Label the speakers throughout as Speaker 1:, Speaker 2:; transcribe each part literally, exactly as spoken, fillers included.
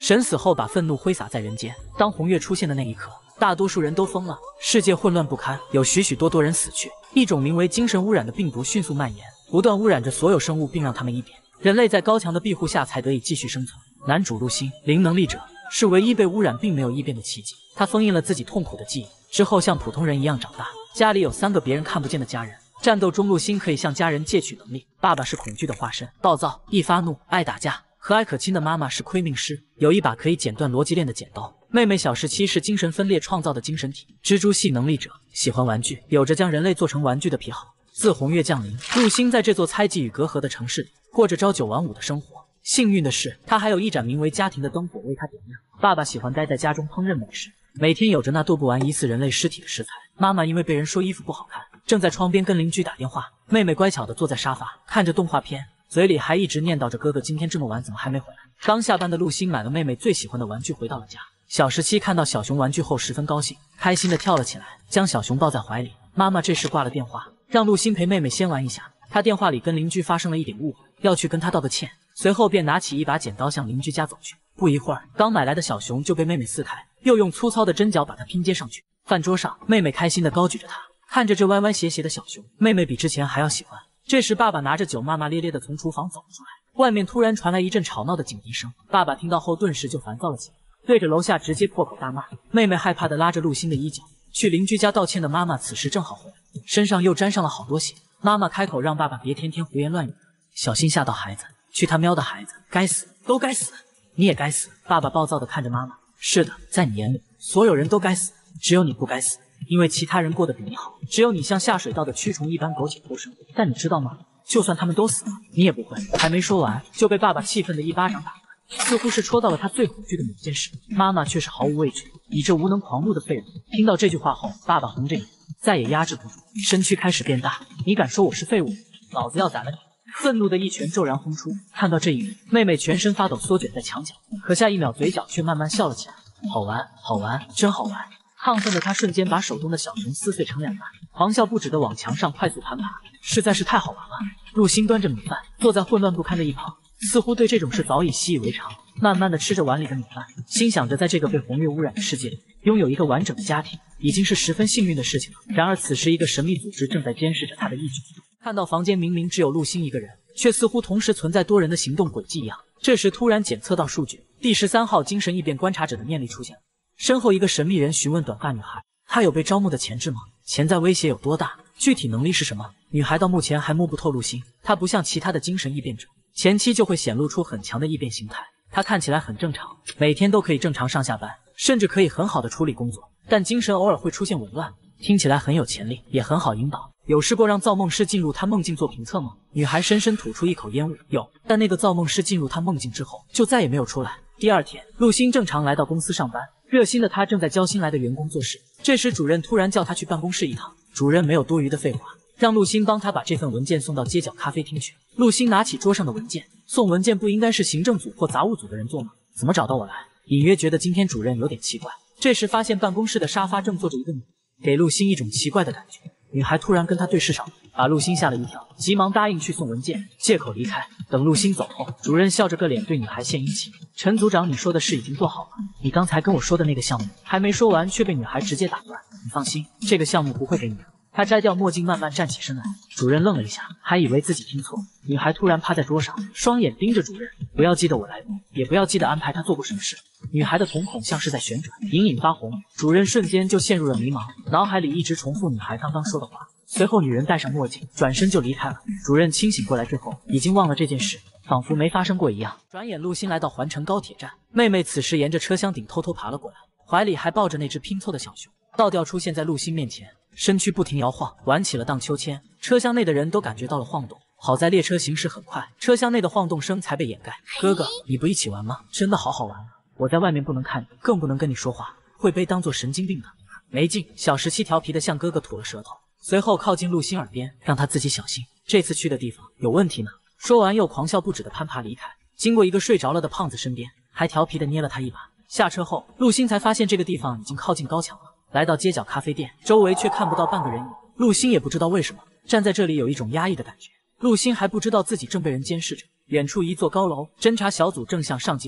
Speaker 1: 神死后把愤怒挥洒在人间。当红月出现的那一刻，大多数人都疯了，世界混乱不堪，有许许多多人死去。一种名为精神污染的病毒迅速蔓延，不断污染着所有生物，并让他们异变。人类在高强的庇护下才得以继续生存。男主陆星，零能力者，是唯一被污染并没有异变的奇迹。他封印了自己痛苦的记忆，之后像普通人一样长大。家里有三个别人看不见的家人。战斗中，陆星可以向家人借取能力。爸爸是恐惧的化身，暴躁、易发怒、爱打架。和蔼可亲的妈妈是窥命师，有一把可以剪断逻辑链的剪刀。妹妹小十七是精神分裂创造的精神体，蜘蛛系能力者，喜欢玩具，有着将人类做成玩具的癖好。自红月降临，陆星在这座猜忌与隔阂的城市里，过着朝九晚五的生活。幸运的是，他还有一盏名为家庭的灯火为他点亮。爸爸喜欢待在家中烹饪美食，每天有着那剁不完疑似人类尸体的食材。妈妈因为被人说衣服不好看，正在窗边跟邻居打电话。妹妹乖巧地坐在沙发，看着动画片，嘴里还一直念叨着哥哥今天这么晚怎么还没回来。刚下班的陆星买了妹妹最喜欢的玩具回到了家。小十七看到小熊玩具后十分高兴，开心地跳了起来，将小熊抱在怀里。妈妈这时挂了电话，让陆星陪妹妹先玩一下。他电话里跟邻居发生了一点误会，要去跟他道个歉，随后便拿起一把剪刀向邻居家走去。不一会儿，刚买来的小熊就被妹妹撕开，又用粗糙的针脚把它拼接上去。饭桌上，妹妹开心地高举着它，看着这歪歪斜斜的小熊，妹妹比之前还要喜欢。这时，爸爸拿着酒骂骂咧咧地从厨房走了出来，外面突然传来一阵吵闹的警笛声。爸爸听到后顿时就烦躁了起来，对着楼下直接破口大骂。妹妹害怕地拉着陆星的衣角，去邻居家道歉的妈妈此时正好回来，身上又沾上了好多血。妈妈开口让爸爸别天天胡言乱语，小心吓到孩子。去他喵的孩子，该死，都该死，你也该死。爸爸暴躁地看着妈妈，是的，在你眼里，所有人都该死，只有你不该死，因为其他人过得比你好，只有你像下水道的蛆虫一般苟且偷生。但你知道吗？就算他们都死了，你也不会。还没说完，就被爸爸气愤的一巴掌打断，似乎是戳到了他最恐惧的某件事。妈妈却是毫无畏惧，你这无能狂怒的废物。听到这句话后，爸爸红着眼，再也压制不住，身躯开始变大。你敢说我是废物？老子要宰了你！愤怒的一拳骤然轰出。看到这一幕，妹妹全身发抖，缩卷在墙角，可下一秒嘴角却慢慢笑了起来。好玩，好玩，真好玩！亢奋的他瞬间把手中的小熊撕碎成两半，狂笑不止地往墙上快速攀爬，实在是太好玩了。陆星端着米饭，坐在混乱不堪的一旁，似乎对这种事早已习以为常，慢慢地吃着碗里的米饭，心想着在这个被红月污染的世界里，拥有一个完整的家庭已经是十分幸运的事情了。然而此时，一个神秘组织正在监视着他的一举一动。看到房间明明只有陆星一个人，却似乎同时存在多人的行动轨迹一样。这时突然检测到数据，第十三号精神异变观察者的念力出现了。身后一个神秘人询问短发女孩，她有被招募的潜质吗？潜在威胁有多大？具体能力是什么？女孩到目前还摸不透陆星，她不像其他的精神异变者，前期就会显露出很强的异变形态。她看起来很正常，每天都可以正常上下班，甚至可以很好的处理工作，但精神偶尔会出现紊乱。听起来很有潜力，也很好引导。有试过让造梦师进入他梦境做评测吗？女孩深深吐出一口烟雾，有，但那个造梦师进入他梦境之后，就再也没有出来。第二天，陆星正常来到公司上班，热心的他正在教新来的员工做事。这时主任突然叫他去办公室一趟，主任没有多余的废话，让陆星帮他把这份文件送到街角咖啡厅去。陆星拿起桌上的文件，送文件不应该是行政组或杂物组的人做吗？怎么找到我来？隐约觉得今天主任有点奇怪。这时发现办公室的沙发正坐着一个女人，给陆星一种奇怪的感觉。女孩突然跟他对视上，把陆星吓了一跳，急忙答应去送文件，借口离开。等陆星走后，主任笑着个脸对女孩献殷勤：“陈组长，你说的事已经做好了，你刚才跟我说的那个项目还没说完，却被女孩直接打断。你放心，这个项目不会给你的。”他摘掉墨镜，慢慢站起身来。主任愣了一下，还以为自己听错。女孩突然趴在桌上，双眼盯着主任：“不要记得我来过，也不要记得安排他做过什么事。”女孩的瞳孔像是在旋转，隐隐发红。主任瞬间就陷入了迷茫，脑海里一直重复女孩刚刚说的话。随后，女人戴上墨镜，转身就离开了。主任清醒过来之后，已经忘了这件事，仿佛没发生过一样。转眼，陆星来到环城高铁站，妹妹此时沿着车厢顶偷偷爬了过来，怀里还抱着那只拼凑的小熊。倒吊出现在陆星面前，身躯不停摇晃，玩起了荡秋千。车厢内的人都感觉到了晃动，好在列车行驶很快，车厢内的晃动声才被掩盖。哥哥，你不一起玩吗？真的好好玩啊！我在外面不能看你，更不能跟你说话，会被当作神经病的。没劲！小十七调皮的向哥哥吐了舌头，随后靠近陆星耳边，让他自己小心，这次去的地方有问题呢。说完又狂笑不止的攀爬离开，经过一个睡着了的胖子身边，还调皮的捏了他一把。下车后，陆星才发现这个地方已经靠近高墙了。来到街角咖啡店，周围却看不到半个人影。陆星也不知道为什么，站在这里有一种压抑的感觉。陆星还不知道自己正被人监视着。远处一座高楼，侦查小组正向上级汇报，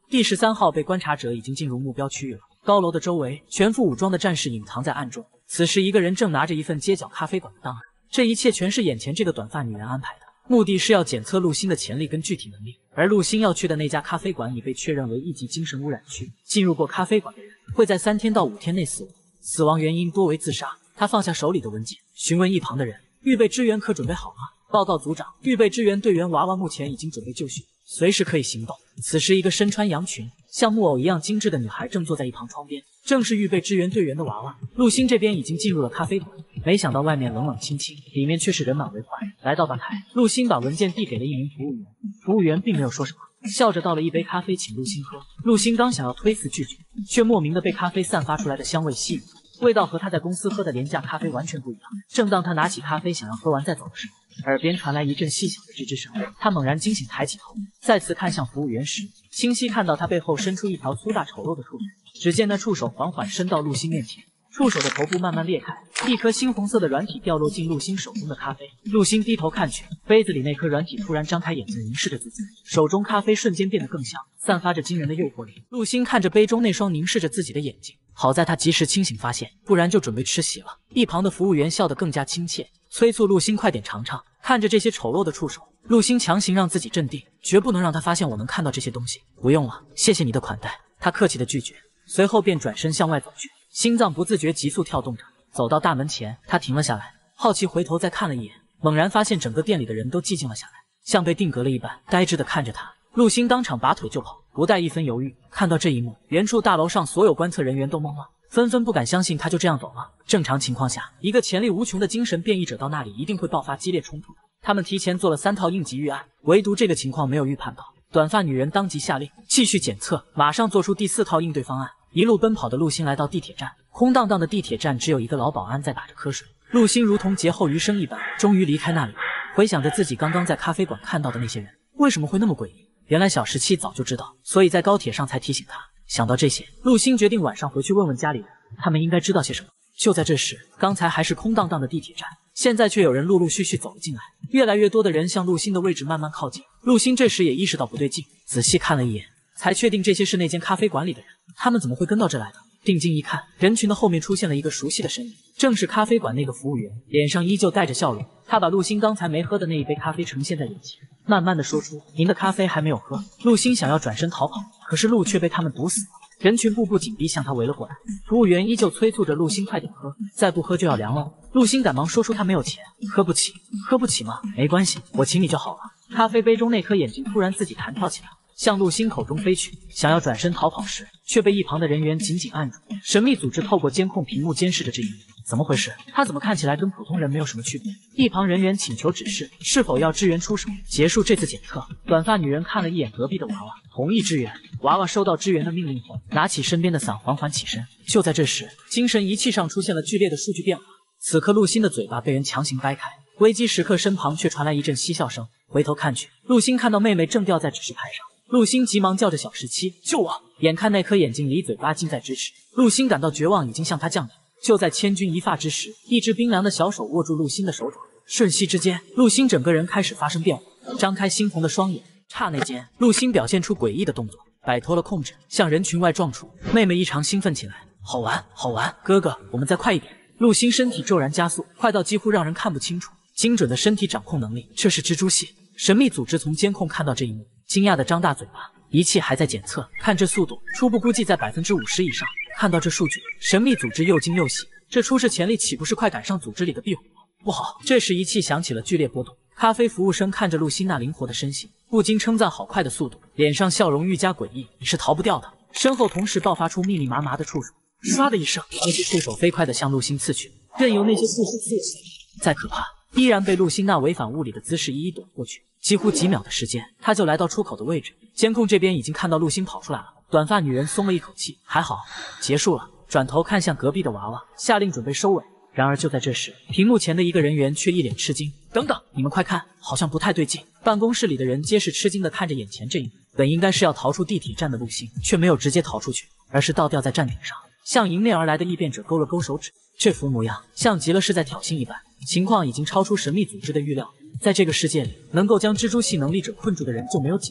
Speaker 1: 第十三号被观察者已经进入目标区域了。高楼的周围，全副武装的战士隐藏在暗中。此时，一个人正拿着一份街角咖啡馆的档案。这一切全是眼前这个短发女人安排的，目的是要检测陆星的潜力跟具体能力。而陆星要去的那家咖啡馆已被确认为一级精神污染区，进入过咖啡馆的人会在三天到五天内死亡，死亡原因多为自杀。他放下手里的文件，询问一旁的人：“预备支援可准备好吗？”报告组长，预备支援队员娃娃目前已经准备就绪，随时可以行动。此时，一个身穿羊裙、像木偶一样精致的女孩正坐在一旁窗边，正是预备支援队员的娃娃。陆星这边已经进入了咖啡馆，没想到外面冷冷清清，里面却是人满为患。来到吧台，陆星把文件递给了一名服务员，服务员并没有说什么，笑着倒了一杯咖啡请陆星喝。陆星刚想要推辞拒绝，却莫名的被咖啡散发出来的香味吸引，味道和他在公司喝的廉价咖啡完全不一样。正当他拿起咖啡想要喝完再走的时候，耳边传来一阵细小的吱吱声，他猛然惊醒，抬起头，再次看向服务员时，清晰看到他背后伸出一条粗大丑陋的触手。只见那触手缓缓伸到陆星面前，触手的头部慢慢裂开，一颗猩红色的软体掉落进陆星手中的咖啡。陆星低头看去，杯子里那颗软体突然张开眼睛凝视着自己，手中咖啡瞬间变得更香，散发着惊人的诱惑力。陆星看着杯中那双凝视着自己的眼睛，好在他及时清醒发现，不然就准备吃席了。一旁的服务员笑得更加亲切，催促陆星快点尝尝。看着这些丑陋的触手，陆星强行让自己镇定，绝不能让他发现我能看到这些东西。不用了，谢谢你的款待。他客气的拒绝，随后便转身向外走去，心脏不自觉急速跳动着。走到大门前，他停了下来，好奇回头再看了一眼，猛然发现整个店里的人都寂静了下来，像被定格了一般，呆滞的看着他。陆星当场拔腿就跑，不带一分犹豫。看到这一幕，原处大楼上所有观测人员都懵了，纷纷不敢相信他就这样走了。正常情况下，一个潜力无穷的精神变异者到那里一定会爆发激烈冲突的。他们提前做了三套应急预案，唯独这个情况没有预判到。短发女人当即下令继续检测，马上做出第四套应对方案。一路奔跑的陆星来到地铁站，空荡荡的地铁站只有一个老保安在打着瞌睡。陆星如同劫后余生一般，终于离开那里，回想着自己刚刚在咖啡馆看到的那些人，为什么会那么诡异？原来小十七早就知道，所以在高铁上才提醒他。想到这些，陆星决定晚上回去问问家里人，他们应该知道些什么。就在这时，刚才还是空荡荡的地铁站，现在却有人陆陆续续走了进来，越来越多的人向陆星的位置慢慢靠近。陆星这时也意识到不对劲，仔细看了一眼，才确定这些是那间咖啡馆里的人。他们怎么会跟到这来的？定睛一看，人群的后面出现了一个熟悉的身影，正是咖啡馆那个服务员，脸上依旧带着笑容。他把陆星刚才没喝的那一杯咖啡呈现在眼前，慢慢的说出：“您的咖啡还没有喝。”陆星想要转身逃跑，可是路却被他们堵死了。人群步步紧逼向他围了过来，服务员依旧催促着陆星快点喝，再不喝就要凉了。陆星赶忙说出他没有钱，喝不起。喝不起吗？没关系，我请你就好了。咖啡杯中那颗眼睛突然自己弹跳起来，向陆星口中飞去，想要转身逃跑时，却被一旁的人员紧紧按住。神秘组织透过监控屏幕监视着这一幕，怎么回事？他怎么看起来跟普通人没有什么区别？一旁人员请求指示，是否要支援出手，结束这次检测。短发女人看了一眼隔壁的娃娃，同意支援。娃娃收到支援的命令后，拿起身边的伞缓缓起身。就在这时，精神仪器上出现了剧烈的数据变化。此刻陆星的嘴巴被人强行掰开，危机时刻身旁却传来一阵嬉笑声。回头看去，陆星看到妹妹正吊在指示牌上。陆星急忙叫着小十七救我！眼看那颗眼睛离嘴巴近在咫尺，陆星感到绝望已经向他降临。就在千钧一发之时，一只冰凉的小手握住陆星的手掌，瞬息之间，陆星整个人开始发生变化，张开猩红的双眼。刹那间，陆星表现出诡异的动作，摆脱了控制，向人群外撞出。妹妹异常兴奋起来，好玩，好玩！哥哥，我们再快一点！陆星身体骤然加速，快到几乎让人看不清楚。精准的身体掌控能力，这是蜘蛛系。神秘组织从监控看到这一幕，惊讶的张大嘴巴。仪器还在检测，看这速度，初步估计在百分之五十以上。看到这数据，神秘组织又惊又喜，这出世潜力岂不是快赶上组织里的壁虎？不好！这时仪器响起了剧烈波动。咖啡服务生看着陆星那灵活的身形，不禁称赞好快的速度，脸上笑容愈加诡异。你是逃不掉的。身后同时爆发出密密麻麻的触手，唰的一声，那些触手飞快地向陆星刺去，任由那些触手刺死。再可怕，依然被陆星那违反物理的姿势一一躲过去。几乎几秒的时间，他就来到出口的位置。监控这边已经看到陆星跑出来了，短发女人松了一口气，还好，结束了。转头看向隔壁的娃娃，下令准备收尾。然而就在这时，屏幕前的一个人员却一脸吃惊：“等等，你们快看，好像不太对劲！”办公室里的人皆是吃惊的看着眼前这一幕。本应该是要逃出地铁站的陆星，却没有直接逃出去，而是倒吊在站顶上，向迎面而来的异变者勾了勾手指。这副模样像极了是在挑衅一般，情况已经超出神秘组织的预料。在这个世界里，能够将蜘蛛系能力者困住的人就没有几个。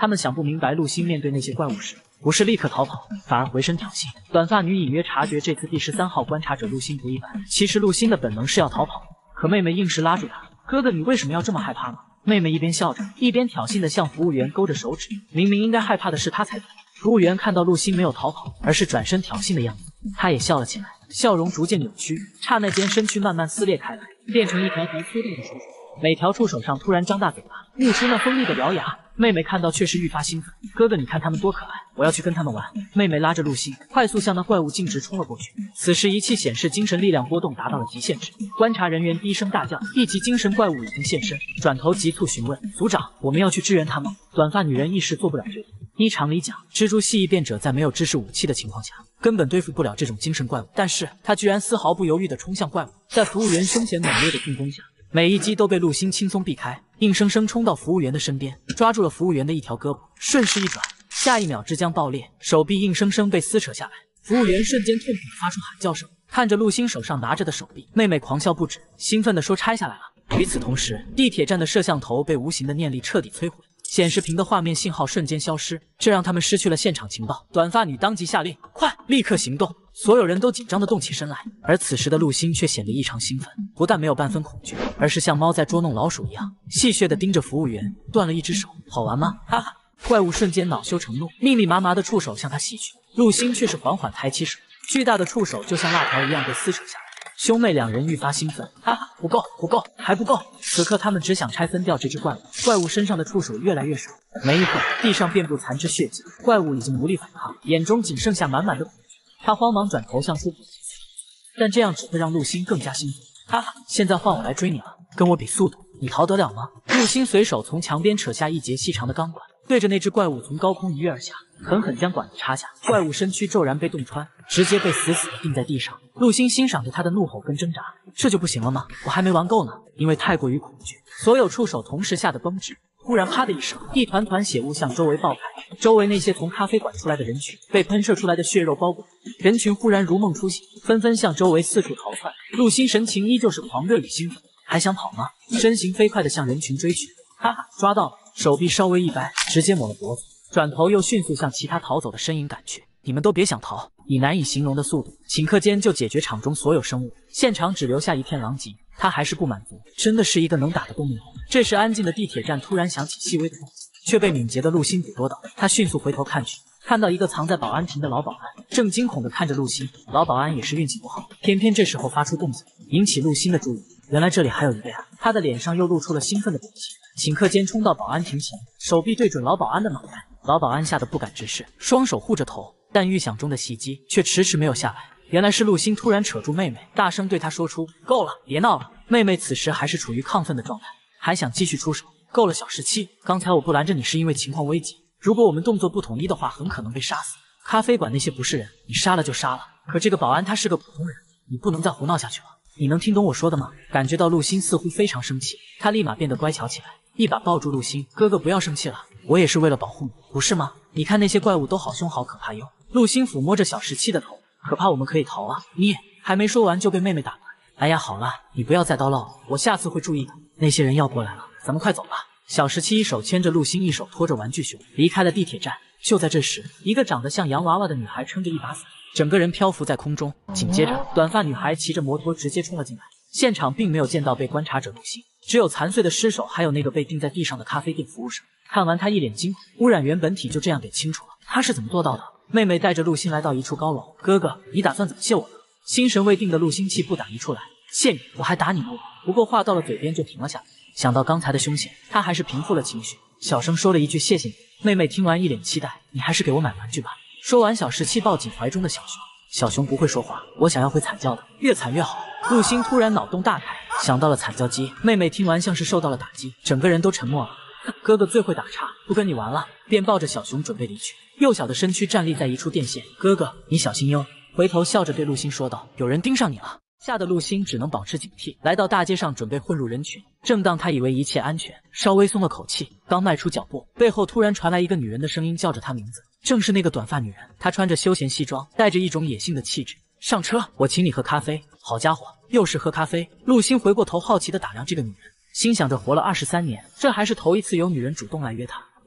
Speaker 1: 他们想不明白陆星面对那些怪物时，不是立刻逃跑，反而回身挑衅。短发女隐约察觉这次第十三号观察者陆星不一般，其实陆星的本能是要逃跑，可妹妹硬是拉住他。哥哥，你为什么要这么害怕呢？妹妹一边笑着，一边挑衅地向服务员勾着手指，明明应该害怕的是他才对。服务员看到陆星没有逃跑，而是转身挑衅的样子，他也笑了起来，笑容逐渐扭曲，刹那间身躯慢慢撕裂开来，变成一条条粗大的触手。每条触手上突然张大嘴巴，露出那锋利的獠牙。妹妹看到却是愈发兴奋，哥哥，你看他们多可爱，我要去跟他们玩。妹妹拉着陆星，快速向那怪物径直冲了过去。此时仪器显示精神力量波动达到了极限值，观察人员低声大叫，一级精神怪物已经现身。转头急促询问，组长，我们要去支援他吗？短发女人一时做不了决定。依常理讲，蜘蛛系异变者在没有知识武器的情况下，根本对付不了这种精神怪物，但是他居然丝毫不犹豫地冲向怪物，在服务员胸前猛烈的进攻下，每一击都被陆星轻松避开，硬生生冲到服务员的身边，抓住了服务员的一条胳膊，顺势一转，下一秒之将爆裂，手臂硬生生被撕扯下来。服务员瞬间痛苦地发出喊叫声，看着陆星手上拿着的手臂，妹妹狂笑不止，兴奋地说拆下来了。与此同时，地铁站的摄像头被无形的念力彻底摧毁，显示屏的画面信号瞬间消失，这让他们失去了现场情报。短发女当即下令，快，立刻行动！所有人都紧张地动起身来，而此时的陆星却显得异常兴奋，不但没有半分恐惧，而是像猫在捉弄老鼠一样，戏谑地盯着服务员。断了一只手，好玩吗？哈哈！怪物瞬间恼羞成怒，密密麻麻的触手向他袭去，陆星却是缓缓抬起手，巨大的触手就像辣条一样被撕扯下来。兄妹两人愈发兴奋，哈哈，不够，不够，还不够！此刻他们只想拆分掉这只怪物。怪物身上的触手越来越少，没一会儿，地上遍布残肢血迹，怪物已经无力反抗，眼中仅剩下满满的恐惧。他慌忙转头向出，但这样只会让陆星更加兴奋。哈哈，现在换我来追你了，跟我比速度，你逃得了吗？陆星随手从墙边扯下一节细长的钢管，对着那只怪物从高空一跃而下，狠狠将管子插下，怪物身躯骤然被洞穿，直接被死死地钉在地上。陆星欣赏着他的怒吼跟挣扎，这就不行了吗？我还没玩够呢！因为太过于恐惧，所有触手同时吓得绷直。忽然啪的一声，一团团血雾向周围爆开，周围那些从咖啡馆出来的人群被喷射出来的血肉包裹，人群忽然如梦初醒，纷纷向周围四处逃窜。陆星神情依旧是狂热与兴奋，还想跑吗？身形飞快地向人群追去，哈哈，抓到了！手臂稍微一掰，直接抹了脖子，转头又迅速向其他逃走的身影赶去。你们都别想逃！以难以形容的速度，顷刻间就解决场中所有生物，现场只留下一片狼藉。他还是不满足，真的是一个能打的动物。这时安静的地铁站突然响起细微的动静，却被敏捷的陆星捕捉到。他迅速回头看去，看到一个藏在保安亭的老保安正惊恐地看着陆星。老保安也是运气不好，偏偏这时候发出动静，引起陆星的注意。原来这里还有一个呀！他的脸上又露出了兴奋的表情，顷刻间冲到保安亭前，手臂对准老保安的脑袋。老保安吓得不敢直视，双手护着头，但预想中的袭击却迟迟没有下来。原来是陆星突然扯住妹妹，大声对她说出：“够了，别闹了。”妹妹此时还是处于亢奋的状态，还想继续出手。够了，小十七，刚才我不拦着你是因为情况危急，如果我们动作不统一的话，很可能被杀死。咖啡馆那些不是人，你杀了就杀了，可这个保安他是个普通人，你不能再胡闹下去了。你能听懂我说的吗？感觉到陆星似乎非常生气，他立马变得乖巧起来，一把抱住陆星：“哥哥不要生气了，我也是为了保护你，不是吗？你看那些怪物都好凶好可怕哟。”陆星抚摸着小十七的头，可怕我们可以逃啊！你还没说完就被妹妹打断。哎呀，好了，你不要再叨唠了，我下次会注意的。那些人要过来了，咱们快走吧。小十七一手牵着陆星，一手拖着玩具熊，离开了地铁站。就在这时，一个长得像洋娃娃的女孩撑着一把伞，整个人漂浮在空中。紧接着，短发女孩骑着摩托直接冲了进来。现场并没有见到被观察者陆星，只有残碎的尸首，还有那个被钉在地上的咖啡店服务生。看完他一脸惊恐，污染源本体就这样给清除了，他是怎么做到的？妹妹带着陆星来到一处高楼，哥哥，你打算怎么谢我呢？心神未定的陆星气不打一处来，谢你，我还打你不？不过话到了嘴边就停了下来。想到刚才的凶险，他还是平复了情绪，小声说了一句谢谢你。妹妹听完一脸期待，你还是给我买玩具吧。说完，小十七抱紧怀中的小熊。小熊不会说话，我想要会惨叫的，越惨越好。陆星突然脑洞大开，想到了惨叫机。妹妹听完像是受到了打击，整个人都沉默了。哥哥最会打岔，不跟你玩了，便抱着小熊准备离去。幼小的身躯站立在一处电线，哥哥你小心哟。回头笑着对陆星说道：“有人盯上你了。”吓得陆星只能保持警惕，来到大街上准备混入人群。正当他以为一切安全，稍微松了口气，刚迈出脚步，背后突然传来一个女人的声音，叫着他名字，正是那个短发女人。她穿着休闲西装，带着一种野性的气质。上车，我请你喝咖啡。好家伙，又是喝咖啡。陆星回过头，好奇地打量这个女人，心想着活了二十三年，这还是头一次有女人主动来约他。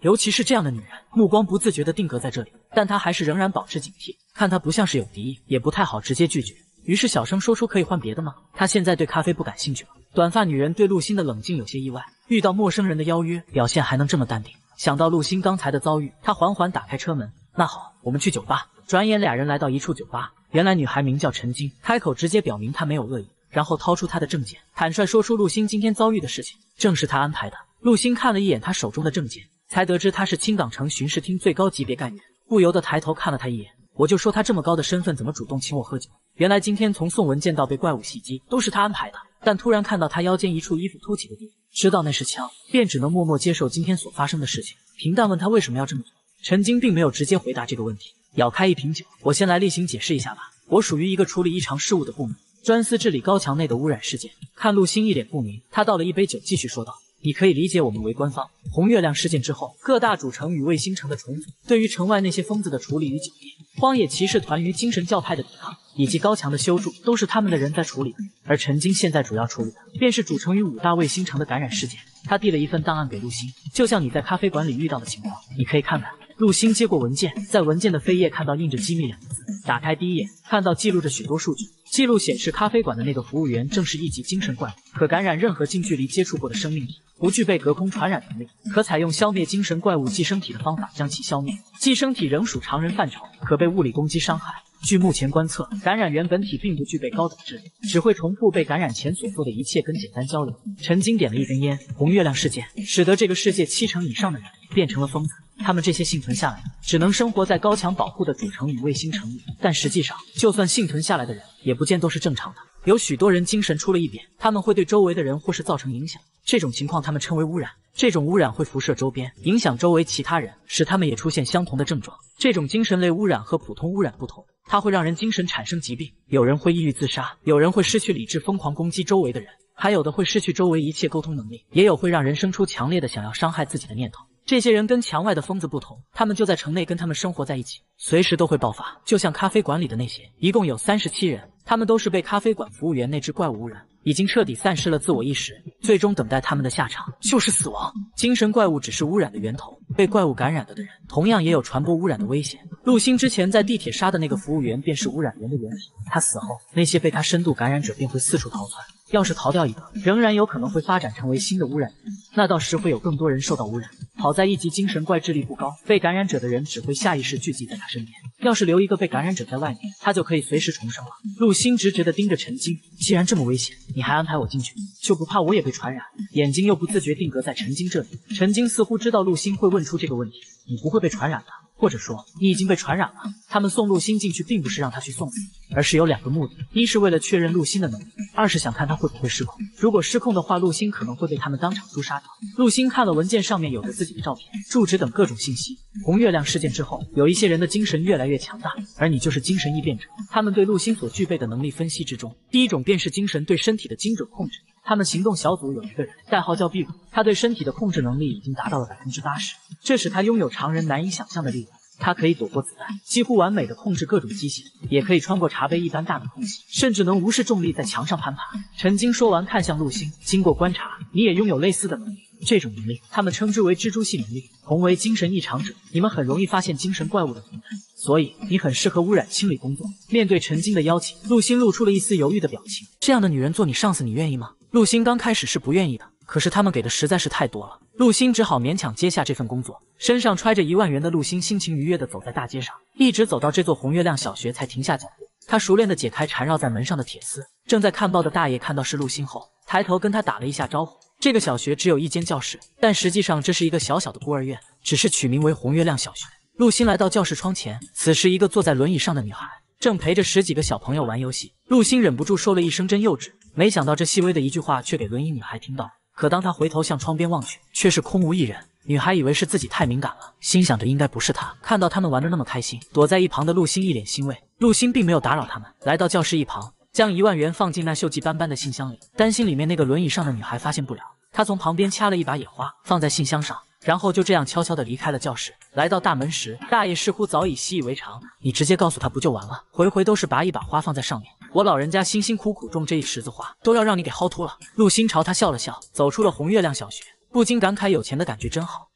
Speaker 1: 尤其是这样的女人，目光不自觉地定格在这里，但她还是仍然保持警惕，看她不像是有敌意，也不太好直接拒绝，于是小声说出：“可以换别的吗？”她现在对咖啡不感兴趣了。短发女人对陆星的冷静有些意外，遇到陌生人的邀约，表现还能这么淡定。想到陆星刚才的遭遇，她缓缓打开车门：“那好，我们去酒吧。”转眼俩人来到一处酒吧，原来女孩名叫陈晶，开口直接表明她没有恶意，然后掏出她的证件，坦率说出陆星今天遭遇的事情，正是他安排的。陆星看了一眼他手中的证件，才得知他是青港城巡视厅最高级别干员，不由得抬头看了他一眼。我就说他这么高的身份，怎么主动请我喝酒？原来今天从送文件到被怪物袭击，都是他安排的。但突然看到他腰间一处衣服凸起的地方，知道那是枪，便只能默默接受今天所发生的事情。平淡问他为什么要这么做，陈晶并没有直接回答这个问题，咬开一瓶酒。我先来例行解释一下吧，我属于一个处理异常事务的部门，专司治理高墙内的污染事件。看陆星一脸不明，他倒了一杯酒，继续说道：“你可以理解我们为官方。红月亮事件之后，各大主城与卫星城的重组，对于城外那些疯子的处理与剿灭，荒野骑士团与精神教派的抵抗，以及高墙的修筑，都是他们的人在处理的。而陈晶现在主要处理的，便是主城与五大卫星城的感染事件。”他递了一份档案给陆星，就像你在咖啡馆里遇到的情况，你可以看看。陆星接过文件，在文件的扉页看到印着机密两个字，打开第一页，看到记录着许多数据。记录显示，咖啡馆的那个服务员正是一级精神怪物，可感染任何近距离接触过的生命体，不具备隔空传染能力，可采用消灭精神怪物寄生体的方法将其消灭。寄生体仍属常人范畴，可被物理攻击伤害。据目前观测，感染源本体并不具备高等智力，只会重复被感染前所做的一切跟简单交流。陈晶点了一根烟，红月亮事件使得这个世界七成以上的人变成了疯子。他们这些幸存下来的，只能生活在高墙保护的主城与卫星城里，但实际上，就算幸存下来的人，也不见都是正常的。有许多人精神出了异变，他们会对周围的人或是造成影响，这种情况他们称为污染。这种污染会辐射周边，影响周围其他人，使他们也出现相同的症状。这种精神类污染和普通污染不同，它会让人精神产生疾病，有人会抑郁自杀，有人会失去理智疯狂攻击周围的人，还有的会失去周围一切沟通能力，也有会让人生出强烈的想要伤害自己的念头。这些人跟墙外的疯子不同，他们就在城内跟他们生活在一起，随时都会爆发。就像咖啡馆里的那些，一共有三十七人，他们都是被咖啡馆服务员那只怪物污染，已经彻底丧失了自我意识，最终等待他们的下场就是死亡。精神怪物只是污染的源头，被怪物感染了的人同样也有传播污染的危险。陆星之前在地铁杀的那个服务员便是污染源的源头，他死后，那些被他深度感染者便会四处逃窜，要是逃掉一个，仍然有可能会发展成为新的污染源，那到时会有更多人受到污染。好在一级精神怪智力不高，被感染者的人只会下意识聚集在他身边，要是留一个被感染者在外面，他就可以随时重生了。陆星直直地盯着陈晶，既然这么危险，你还安排我进去，就不怕我也被传染？眼睛又不自觉定格在陈晶这里。陈晶似乎知道陆星会问出这个问题，你不会被传染的，或者说你已经被传染了。他们送陆星进去并不是让他去送死，而是有两个目的，一是为了确认陆星的能力，二是想看他会不会失控。如果失控的话，陆星可能会被他们当场诛杀掉。陆星看了文件，上面有着自己的照片、住址等各种信息。红月亮事件之后，有一些人的精神越来越强大，而你就是精神异变者。他们对陆星所具备的能力分析之中，第一种便是精神对身体的精准控制。他们行动小组有一个人，代号叫壁虎，他对身体的控制能力已经达到了百分之八十，这使他拥有常人难以想象的力量。他可以躲过子弹，几乎完美的控制各种机械，也可以穿过茶杯一般大的空隙，甚至能无视重力在墙上攀爬。陈晶说完，看向陆星，经过观察，你也拥有类似的能力。这种能力，他们称之为蜘蛛系能力。同为精神异常者，你们很容易发现精神怪物的存在，所以你很适合污染清理工作。面对陈晶的邀请，陆星露出了一丝犹豫的表情。这样的女人做你上司，你愿意吗？陆星刚开始是不愿意的，可是他们给的实在是太多了，陆星只好勉强接下这份工作。身上揣着一万元的陆星心情愉悦地走在大街上，一直走到这座红月亮小学才停下脚步。他熟练地解开缠绕在门上的铁丝。正在看报的大爷看到是陆星后，抬头跟他打了一下招呼。这个小学只有一间教室，但实际上这是一个小小的孤儿院，只是取名为红月亮小学。陆星来到教室窗前，此时一个坐在轮椅上的女孩正陪着十几个小朋友玩游戏。陆星忍不住说了一声真幼稚，没想到这细微的一句话却给轮椅女孩听到。可当他回头向窗边望去，却是空无一人。女孩以为是自己太敏感了，心想着应该不是他。看到他们玩得那么开心，躲在一旁的陆星一脸欣慰。陆星并没有打扰他们，来到教室一旁，将一万元放进那锈迹斑斑的信箱里，担心里面那个轮椅上的女孩发现不了。他从旁边掐了一把野花，放在信箱上，然后就这样悄悄地离开了教室。来到大门时，大爷似乎早已习以为常，你直接告诉他不就完了？回回都是拔一把花放在上面，我老人家辛辛苦苦种这一池子花，都要让你给薅秃了。陆星朝他笑了笑，走出了红月亮小学，不禁感慨有钱的感觉真好。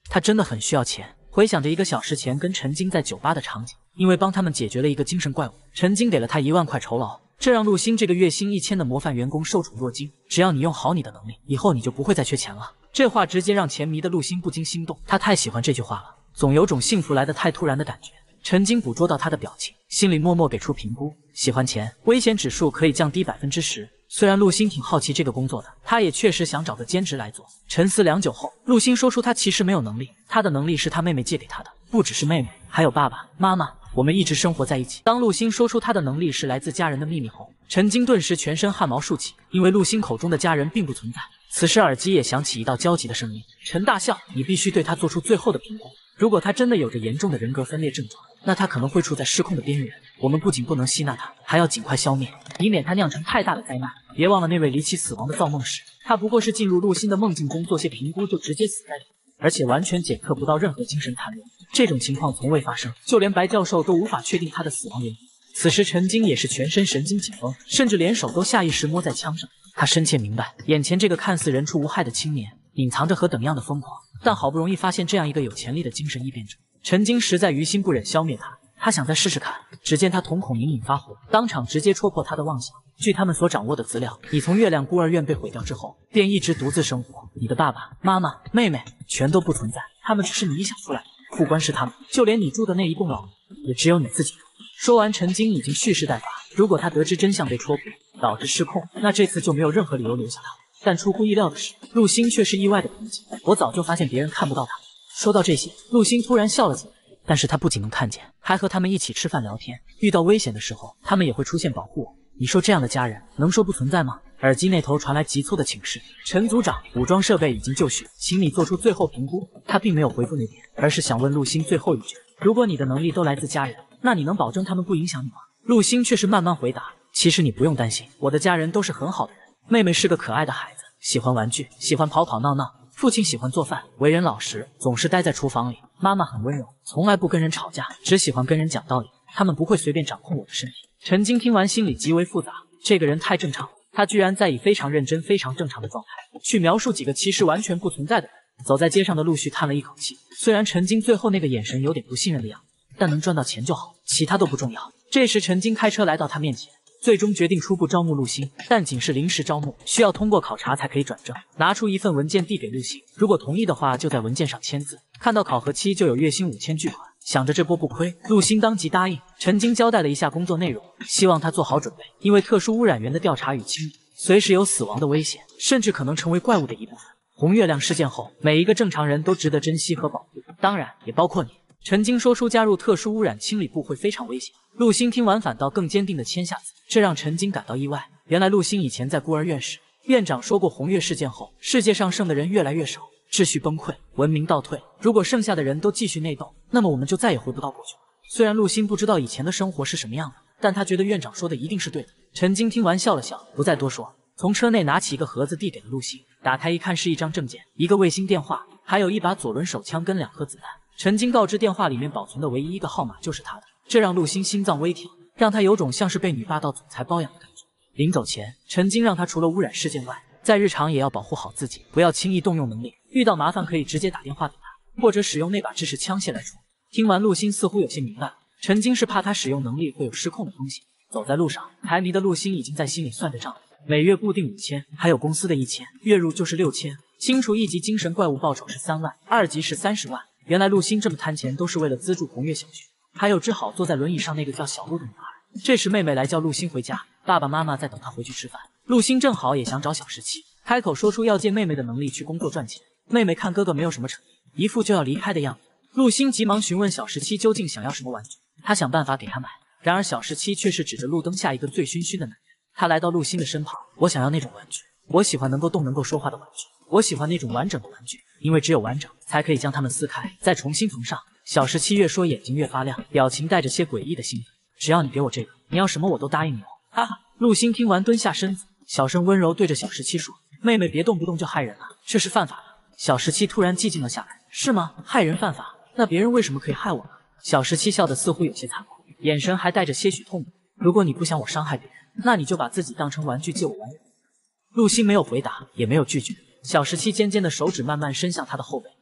Speaker 1: 他真的很需要钱。回想着一个小时前跟陈晶在酒吧的场景，因为帮他们解决了一个精神怪物，陈晶给了他一万块酬劳，这让陆星这个月薪一千的模范员工受宠若惊。只要你用好你的能力，以后你就不会再缺钱了。这话直接让钱迷的陆星不禁心动，他太喜欢这句话了，总有种幸福来得太突然的感觉。陈晶捕捉到他的表情，心里默默给出评估：喜欢钱，危险指数可以降低百分之十。虽然陆星挺好奇这个工作的，他也确实想找个兼职来做。沉思良久后，陆星说出他其实没有能力，他的能力是他妹妹借给他的，不只是妹妹，还有爸爸妈妈，我们一直生活在一起。当陆星说出他的能力是来自家人的秘密后，陈晶顿时全身汗毛竖起，因为陆星口中的家人并不存在。此时耳机也响起一道焦急的声音：陈大笑，你必须对他做出最后的评估。如果他真的有着严重的人格分裂症状，那他可能会处在失控的边缘。我们不仅不能吸纳他，还要尽快消灭，以免他酿成太大的灾难。别忘了那位离奇死亡的造梦时，他不过是进入陆星的梦境中做些评估就直接死在里面，而且完全检测不到任何精神残留。这种情况从未发生，就连白教授都无法确定他的死亡原因。此时陈晶也是全身神经紧绷，甚至连手都下意识摸在枪上。他深切明白，眼前这个看似人畜无害的青年，隐藏着何等样的疯狂。但好不容易发现这样一个有潜力的精神异变者，陈晶实在于心不忍消灭他。他想再试试看，只见他瞳孔隐隐发红，当场直接戳破他的妄想。据他们所掌握的资料，你从月亮孤儿院被毁掉之后，便一直独自生活，你的爸爸妈妈、妹妹全都不存在，他们只是你臆想出来的。不光是他们，就连你住的那一栋楼，也只有你自己住。说完，陈晶已经蓄势待发。如果他得知真相被戳破，导致失控，那这次就没有任何理由留下他。但出乎意料的是，陆星却是意外的平静。我早就发现别人看不到他。说到这些，陆星突然笑了起来。但是他不仅能看见，还和他们一起吃饭聊天。遇到危险的时候，他们也会出现保护我。你说这样的家人，能说不存在吗？耳机那头传来急促的请示：陈组长，武装设备已经就绪，请你做出最后评估。他并没有回复那边，而是想问陆星最后一句：如果你的能力都来自家人，那你能保证他们不影响你吗？陆星却是慢慢回答：其实你不用担心，我的家人都是很好的人。妹妹是个可爱的孩子，喜欢玩具，喜欢跑跑闹闹。父亲喜欢做饭，为人老实，总是待在厨房里。妈妈很温柔，从来不跟人吵架，只喜欢跟人讲道理。他们不会随便掌控我的身体。陈晶听完心里极为复杂，这个人太正常了，他居然在以非常认真、非常正常的状态去描述几个其实完全不存在的人。走在街上的陆续叹了一口气，虽然陈晶最后那个眼神有点不信任的样子，但能赚到钱就好，其他都不重要。这时陈晶开车来到他面前，最终决定初步招募陆星，但仅是临时招募，需要通过考察才可以转正。拿出一份文件递给陆星，如果同意的话，就在文件上签字。看到考核期就有月薪五千巨款，想着这波不亏，陆星当即答应。陈晶交代了一下工作内容，希望他做好准备，因为特殊污染源的调查与清理，随时有死亡的危险，甚至可能成为怪物的一部分。红月亮事件后，每一个正常人都值得珍惜和保护，当然也包括你。陈晶说出加入特殊污染清理部会非常危险。陆星听完反倒更坚定地签下字，这让陈晶感到意外。原来陆星以前在孤儿院时，院长说过红月事件后，世界上剩的人越来越少，秩序崩溃，文明倒退。如果剩下的人都继续内斗，那么我们就再也回不到过去了。虽然陆星不知道以前的生活是什么样的，但他觉得院长说的一定是对的。陈晶听完笑了笑，不再多说，从车内拿起一个盒子递给了陆星，打开一看是一张证件、一个卫星电话，还有一把左轮手枪跟两颗子弹。陈晶告知电话里面保存的唯一一个号码就是他的，这让陆星心脏微跳，让他有种像是被女霸道总裁包养的感觉。临走前，陈晶让他除了污染事件外，在日常也要保护好自己，不要轻易动用能力，遇到麻烦可以直接打电话给他，或者使用那把制式枪械来处理。听完，陆星似乎有些明白，陈晶是怕他使用能力会有失控的风险。走在路上，财迷的陆星已经在心里算着账，每月固定五千，还有公司的一千，月入就是六千。清除一级精神怪物报酬是三万，二级是三十万。原来陆星这么贪钱都是为了资助红月小学，还有治好坐在轮椅上那个叫小鹿的女孩。这时妹妹来叫陆星回家，爸爸妈妈在等他回去吃饭。陆星正好也想找小十七，开口说出要借妹妹的能力去工作赚钱。妹妹看哥哥没有什么诚意，一副就要离开的样子。陆星急忙询问小十七究竟想要什么玩具，他想办法给他买。然而小十七却是指着路灯下一个醉醺醺的男人。他来到陆星的身旁，我想要那种玩具，我喜欢能够动能够说话的玩具，我喜欢那种完整的玩具，因为只有完整才可以将它们撕开，再重新缝上。小十七越说眼睛越发亮，表情带着些诡异的兴奋。只要你给我这个，你要什么我都答应你哦，哈哈。陆星听完蹲下身子，小声温柔对着小十七说：妹妹别动不动就害人了，这是犯法的。小十七突然寂静了下来，是吗？害人犯法，那别人为什么可以害我呢？小十七笑得似乎有些残酷，眼神还带着些许痛苦。如果你不想我伤害别人，那你就把自己当成玩具借我玩。陆星没有回答，也没有拒绝。小十七尖尖的手指慢慢伸向他的后背，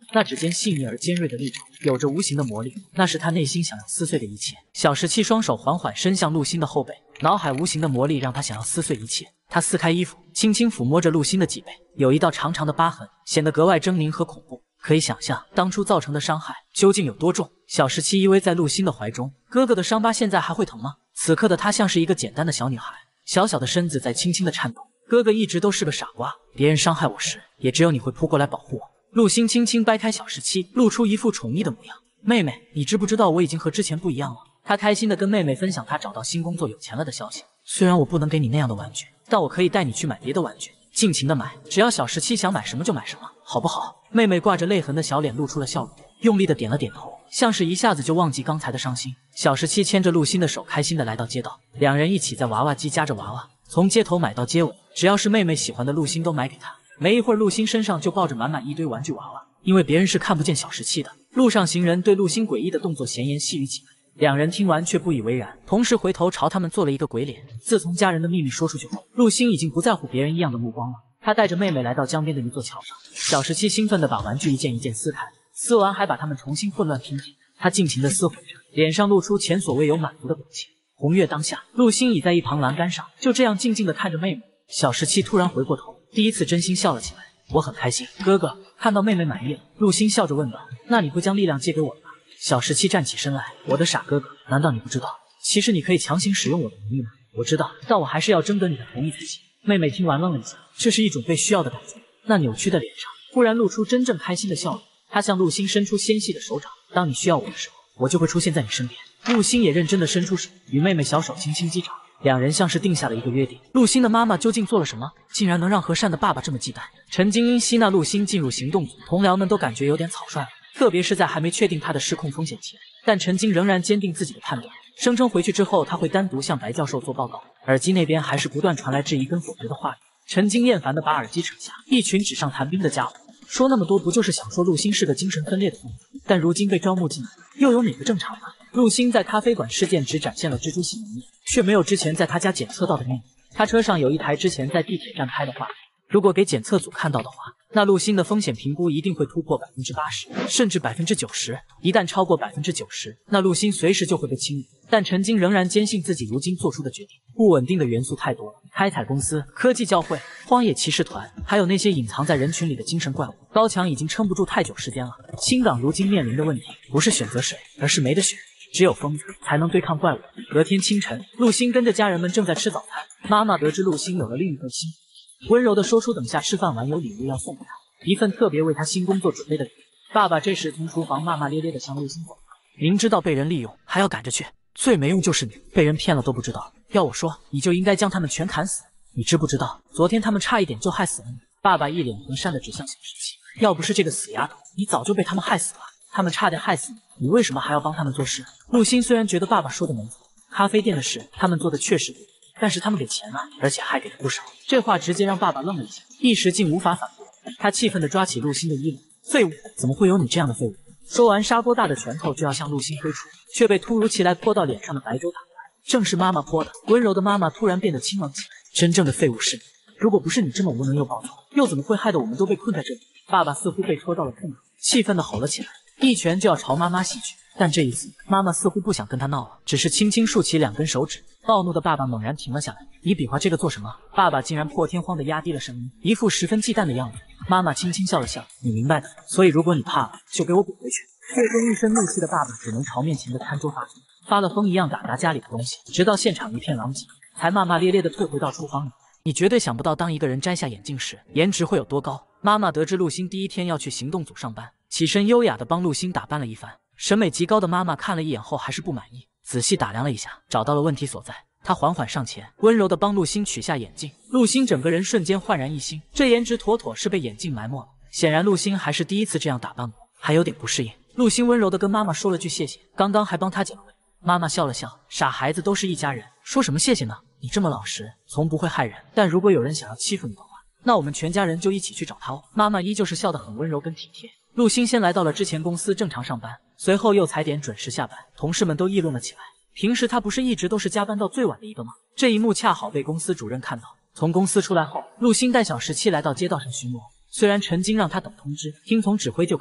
Speaker 1: 那指尖细腻而尖锐的利爪有着无形的魔力，那是他内心想要撕碎的一切。小十七双手缓缓伸向陆星的后背，脑海无形的魔力让他想要撕碎一切。他撕开衣服，轻轻抚摸着陆星的脊背，有一道长长的疤痕，显得格外狰狞和恐怖。可以想象当初造成的伤害究竟有多重。小十七依偎在陆星的怀中，哥哥的伤疤现在还会疼吗？此刻的她像是一个简单的小女孩，小小的身子在轻轻的颤抖。哥哥一直都是个傻瓜，别人伤害我时，也只有你会扑过来保护我。陆星轻轻掰开小十七，露出一副宠溺的模样。妹妹，你知不知道我已经和之前不一样了？他开心的跟妹妹分享他找到新工作有钱了的消息。虽然我不能给你那样的玩具，但我可以带你去买别的玩具，尽情的买，只要小十七想买什么就买什么，好不好？妹妹挂着泪痕的小脸露出了笑容，用力的点了点头，像是一下子就忘记刚才的伤心。小十七牵着陆星的手，开心的来到街道，两人一起在娃娃机夹着娃娃，从街头买到街尾，只要是妹妹喜欢的，陆星都买给她。没一会儿，陆星身上就抱着满满一堆玩具娃娃，因为别人是看不见小十七的。路上行人对陆星诡异的动作闲言细语起来，两人听完却不以为然，同时回头朝他们做了一个鬼脸。自从家人的秘密说出去后，陆星已经不在乎别人异样的目光了。他带着妹妹来到江边的一座桥上，小十七兴奋地把玩具一件一件撕开，撕完还把它们重新混乱拼接。他尽情地撕毁着，脸上露出前所未有满足的表情。红月当下，陆星倚在一旁栏杆上，就这样静静地看着妹妹。小十七突然回过头，第一次真心笑了起来。我很开心，哥哥。看到妹妹满意了，陆星笑着问道：“那你不将力量借给我了吧？”小十七站起身来：“我的傻哥哥，难道你不知道，其实你可以强行使用我的能力吗？”“我知道，但我还是要征得你的同意才行。”妹妹听完愣了一下，这是一种被需要的感觉。那扭曲的脸上忽然露出真正开心的笑容，她向陆星伸出纤细的手掌：“当你需要我的时候，我就会出现在你身边。”陆星也认真地伸出手，与妹妹小手轻轻击掌。两人像是定下了一个约定。陆星的妈妈究竟做了什么，竟然能让和善的爸爸这么忌惮？陈晶因吸纳陆星进入行动组，同僚们都感觉有点草率了，特别是在还没确定他的失控风险前。但陈晶仍然坚定自己的判断，声称回去之后他会单独向白教授做报告。耳机那边还是不断传来质疑跟否决的话语。陈晶厌烦地把耳机扯下，一群纸上谈兵的家伙，说那么多不就是想说陆星是个精神分裂的疯子？但如今被招募进来，又有哪个正常呢？陆星在咖啡馆事件只展现了蜘蛛系能力，却没有之前在他家检测到的秘密。他车上有一台之前在地铁站拍的画面，如果给检测组看到的话，那陆星的风险评估一定会突破百分之八十，甚至百分之九十。一旦超过百分之九十，那陆星随时就会被清理。但陈晶仍然坚信自己如今做出的决定。不稳定的元素太多了，开采公司、科技教会、荒野骑士团，还有那些隐藏在人群里的精神怪物，高墙已经撑不住太久时间了。青港如今面临的问题，不是选择谁，而是没得选。只有疯子才能对抗怪物。隔天清晨，陆星跟着家人们正在吃早餐。妈妈得知陆星有了另一份心，温柔地说出等下吃饭完有礼物要送给他，一份特别为他新工作准备的礼物。爸爸这时从厨房骂骂咧咧地向陆星走了，明知道被人利用还要赶着去，最没用就是你，被人骗了都不知道。要我说，你就应该将他们全砍死。你知不知道，昨天他们差一点就害死了你？爸爸一脸和善地指向小十七，要不是这个死丫头，你早就被他们害死了。他们差点害死你，你为什么还要帮他们做事？陆星虽然觉得爸爸说的没错，咖啡店的事他们做的确实对，但是他们给钱了，而且还给的不少。这话直接让爸爸愣了一下，一时竟无法反驳。他气愤地抓起陆星的衣领：“废物，怎么会有你这样的废物？”说完，砂锅大的拳头就要向陆星挥出，却被突如其来泼到脸上的白粥打断。正是妈妈泼的。温柔的妈妈突然变得清冷起来：“真正的废物是你，如果不是你这么无能又暴躁，又怎么会害得我们都被困在这里？”爸爸似乎被戳到了痛处，气愤地吼了起来，一拳就要朝妈妈袭去。但这一次，妈妈似乎不想跟他闹了，只是轻轻竖起两根手指。暴怒的爸爸猛然停了下来：“你比划这个做什么？”爸爸竟然破天荒地压低了声音，一副十分忌惮的样子。妈妈轻轻笑了笑：“你明白的，所以如果你怕了，就给我滚回去。”最终一身怒气的爸爸只能朝面前的餐桌发作，发了疯一样打砸家里的东西，直到现场一片狼藉，才骂骂咧咧地退回到厨房里。你绝对想不到，当一个人摘下眼镜时，颜值会有多高。妈妈得知陆星第一天要去行动组上班，起身优雅地帮陆星打扮了一番。审美极高的妈妈看了一眼后还是不满意，仔细打量了一下，找到了问题所在。她缓缓上前，温柔地帮陆星取下眼镜。陆星整个人瞬间焕然一新，这颜值妥妥是被眼镜埋没了。显然陆星还是第一次这样打扮过，还有点不适应。陆星温柔地跟妈妈说了句谢谢，刚刚还帮她捡了位。妈妈笑了笑：“傻孩子都是一家人，说什么谢谢呢？你这么老实，从不会害人。但如果有人想要欺负你的话，那我们全家人就一起去找他哦。”妈妈依旧是笑得很温柔跟体贴。陆星先来到了之前公司正常上班，随后又踩点准时下班，同事们都议论了起来。平时他不是一直都是加班到最晚的一个吗？这一幕恰好被公司主任看到。从公司出来后，陆星带小十七来到街道上巡逻。虽然陈晶让他等通知，听从指挥就可以，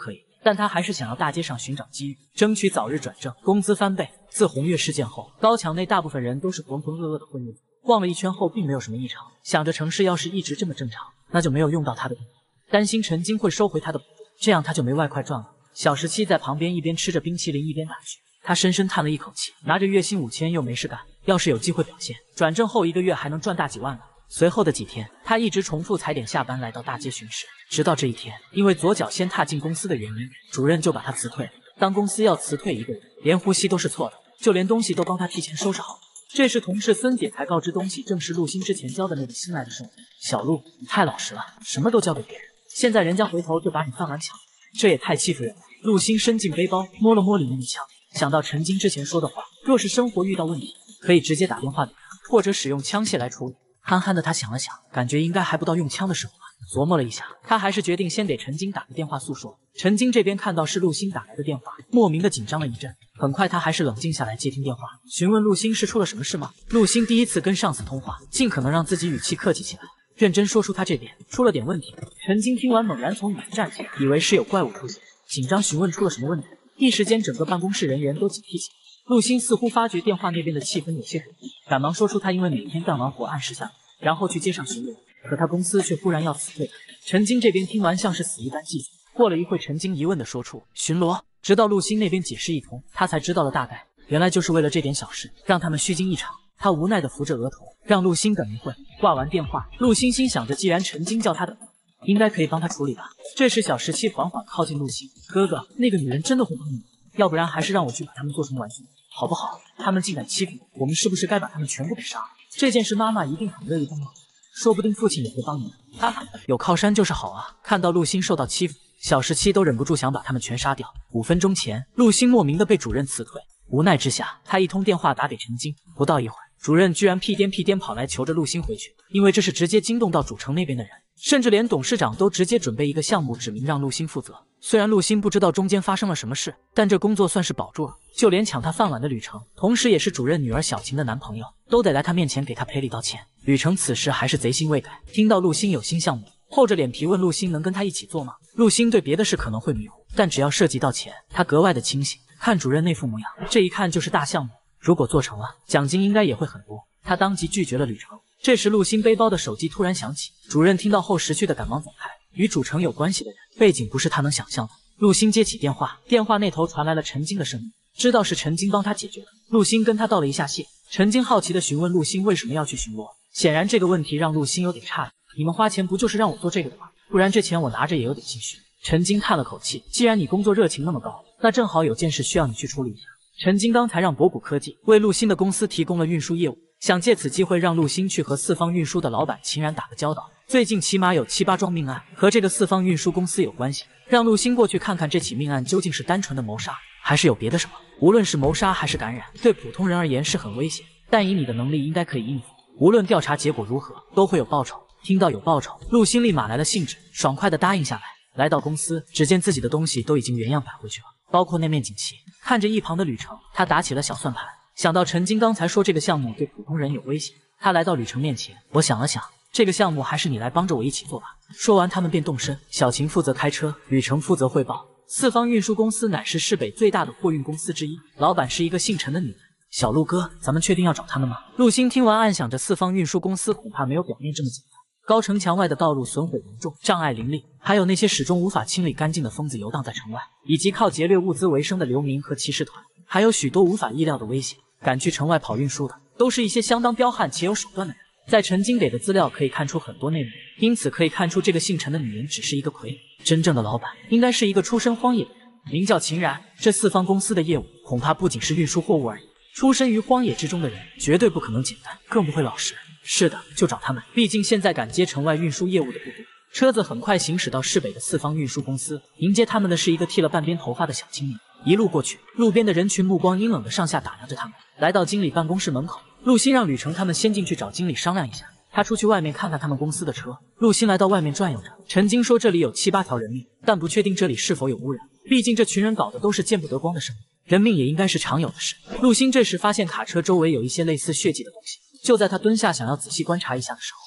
Speaker 1: 但他还是想要大街上寻找机遇，争取早日转正，工资翻倍。自红月事件后，高墙内大部分人都是浑浑噩噩的混日子，逛了一圈后并没有什么异常，想着城市要是一直这么正常，那就没有用到他的电话，担心陈金会收回他的补助，这样他就没外快赚了。小十七在旁边一边吃着冰淇淋一边打趣，他深深叹了一口气，拿着月薪五千又没事干，要是有机会表现，转正后一个月还能赚大几万呢。随后的几天，他一直重复踩点下班来到大街巡视，直到这一天，因为左脚先踏进公司的原因，主任就把他辞退了。当公司要辞退一个人，连呼吸都是错的，就连东西都帮他提前收拾好。这时同事孙姐才告知东西正是陆星之前交的那个新来的生物。小陆，你太老实了，什么都交给别人，现在人家回头就把你饭碗抢了，这也太欺负人了。陆星伸进背包摸了摸里面的枪，想到陈金之前说的话，若是生活遇到问题，可以直接打电话给他，或者使用枪械来处理。憨憨的他想了想，感觉应该还不到用枪的时候吧。琢磨了一下，他还是决定先给陈金打个电话诉说。陈金这边看到是陆星打来的电话，莫名的紧张了一阵。很快他还是冷静下来接听电话，询问陆星是出了什么事吗？陆星第一次跟上司通话，尽可能让自己语气客气起来，认真说出他这边出了点问题。陈金听完猛然从椅子站起，以为是有怪物出现，紧张询问出了什么问题。一时间整个办公室人员都警惕起来。陆星似乎发觉电话那边的气氛有些诡异，赶忙说出他因为每天干完活按时下班，然后去街上巡逻，可他公司却忽然要辞退他。陈金这边听完像是死一般记住。过了一会，陈金疑问的说出巡逻，直到陆星那边解释一通，他才知道了大概，原来就是为了这点小事让他们虚惊一场。他无奈的扶着额头，让陆星等一会。挂完电话，陆星心想着既然陈金叫他等，应该可以帮他处理吧。这时小十七缓缓靠近陆星，哥哥，那个女人真的会帮你，要不然还是让我去把他们做成玩具好不好？他们竟敢欺负我，我们是不是该把他们全部给杀了？这件事妈妈一定很乐意帮忙，说不定父亲也会帮你。哈哈，有靠山就是好啊！看到陆星受到欺负，小十七都忍不住想把他们全杀掉。五分钟前，陆星莫名的被主任辞退，无奈之下，他一通电话打给陈金。不到一会儿，主任居然屁颠屁颠跑来求着陆星回去，因为这是直接惊动到主城那边的人，甚至连董事长都直接准备一个项目，指明让陆星负责。虽然陆星不知道中间发生了什么事，但这工作算是保住了。就连抢他饭碗的吕程，同时也是主任女儿小晴的男朋友，都得来他面前给他赔礼道歉。吕程此时还是贼心未改，听到陆星有新项目，厚着脸皮问陆星能跟他一起做吗？陆星对别的事可能会迷糊，但只要涉及到钱，他格外的清醒。看主任那副模样，这一看就是大项目，如果做成了，奖金应该也会很多。他当即拒绝了吕程。这时陆星背包的手机突然响起，主任听到后识趣的赶忙走开。与主城有关系的人，背景不是他能想象的。陆星接起电话，电话那头传来了陈金的声音，知道是陈金帮他解决的。陆星跟他道了一下谢。陈金好奇地询问陆星为什么要去巡逻，显然这个问题让陆星有点诧异。你们花钱不就是让我做这个的吗？不然这钱我拿着也有点心虚。陈金叹了口气，既然你工作热情那么高，那正好有件事需要你去处理一下。陈金刚才让博古科技为陆星的公司提供了运输业务，想借此机会让陆星去和四方运输的老板秦然打个交道。最近起码有七八桩命案和这个四方运输公司有关系，让陆星过去看看这起命案究竟是单纯的谋杀，还是有别的什么。无论是谋杀还是感染，对普通人而言是很危险，但以你的能力应该可以应付。无论调查结果如何，都会有报酬。听到有报酬，陆星立马来了兴致，爽快地答应下来。来到公司，只见自己的东西都已经原样摆回去了，包括那面锦旗。看着一旁的吕程，他打起了小算盘。想到陈金刚才说这个项目对普通人有危险，他来到吕程面前，我想了想，这个项目还是你来帮着我一起做吧。说完他们便动身，小晴负责开车，吕程负责汇报。四方运输公司乃是市北最大的货运公司之一，老板是一个姓陈的女人。小陆哥，咱们确定要找他们吗？陆星听完暗想着四方运输公司恐怕没有表面这么简单。高城墙外的道路损毁严重，障碍林立，还有那些始终无法清理干净的疯子游荡在城外，以及靠劫掠物资为生的流民和骑士团，还有许多无法意料的危险。敢去城外跑运输的，都是一些相当彪悍且有手段的人。在陈金给的资料可以看出很多内幕，因此可以看出这个姓陈的女人只是一个傀儡，真正的老板应该是一个出身荒野的人，名叫秦然。这四方公司的业务恐怕不仅是运输货物而已，出身于荒野之中的人绝对不可能简单，更不会老实。是的，就找他们，毕竟现在敢接城外运输业务的不多。车子很快行驶到市北的四方运输公司，迎接他们的是一个剃了半边头发的小青年。一路过去，路边的人群目光阴冷的上下打量着他们。来到经理办公室门口，陆星让吕程他们先进去找经理商量一下，他出去外面看看他们公司的车。陆星来到外面转悠着，陈金说这里有七八条人命，但不确定这里是否有污染，毕竟这群人搞的都是见不得光的生意，人命也应该是常有的事。陆星这时发现卡车周围有一些类似血迹的东西，就在他蹲下想要仔细观察一下的时候，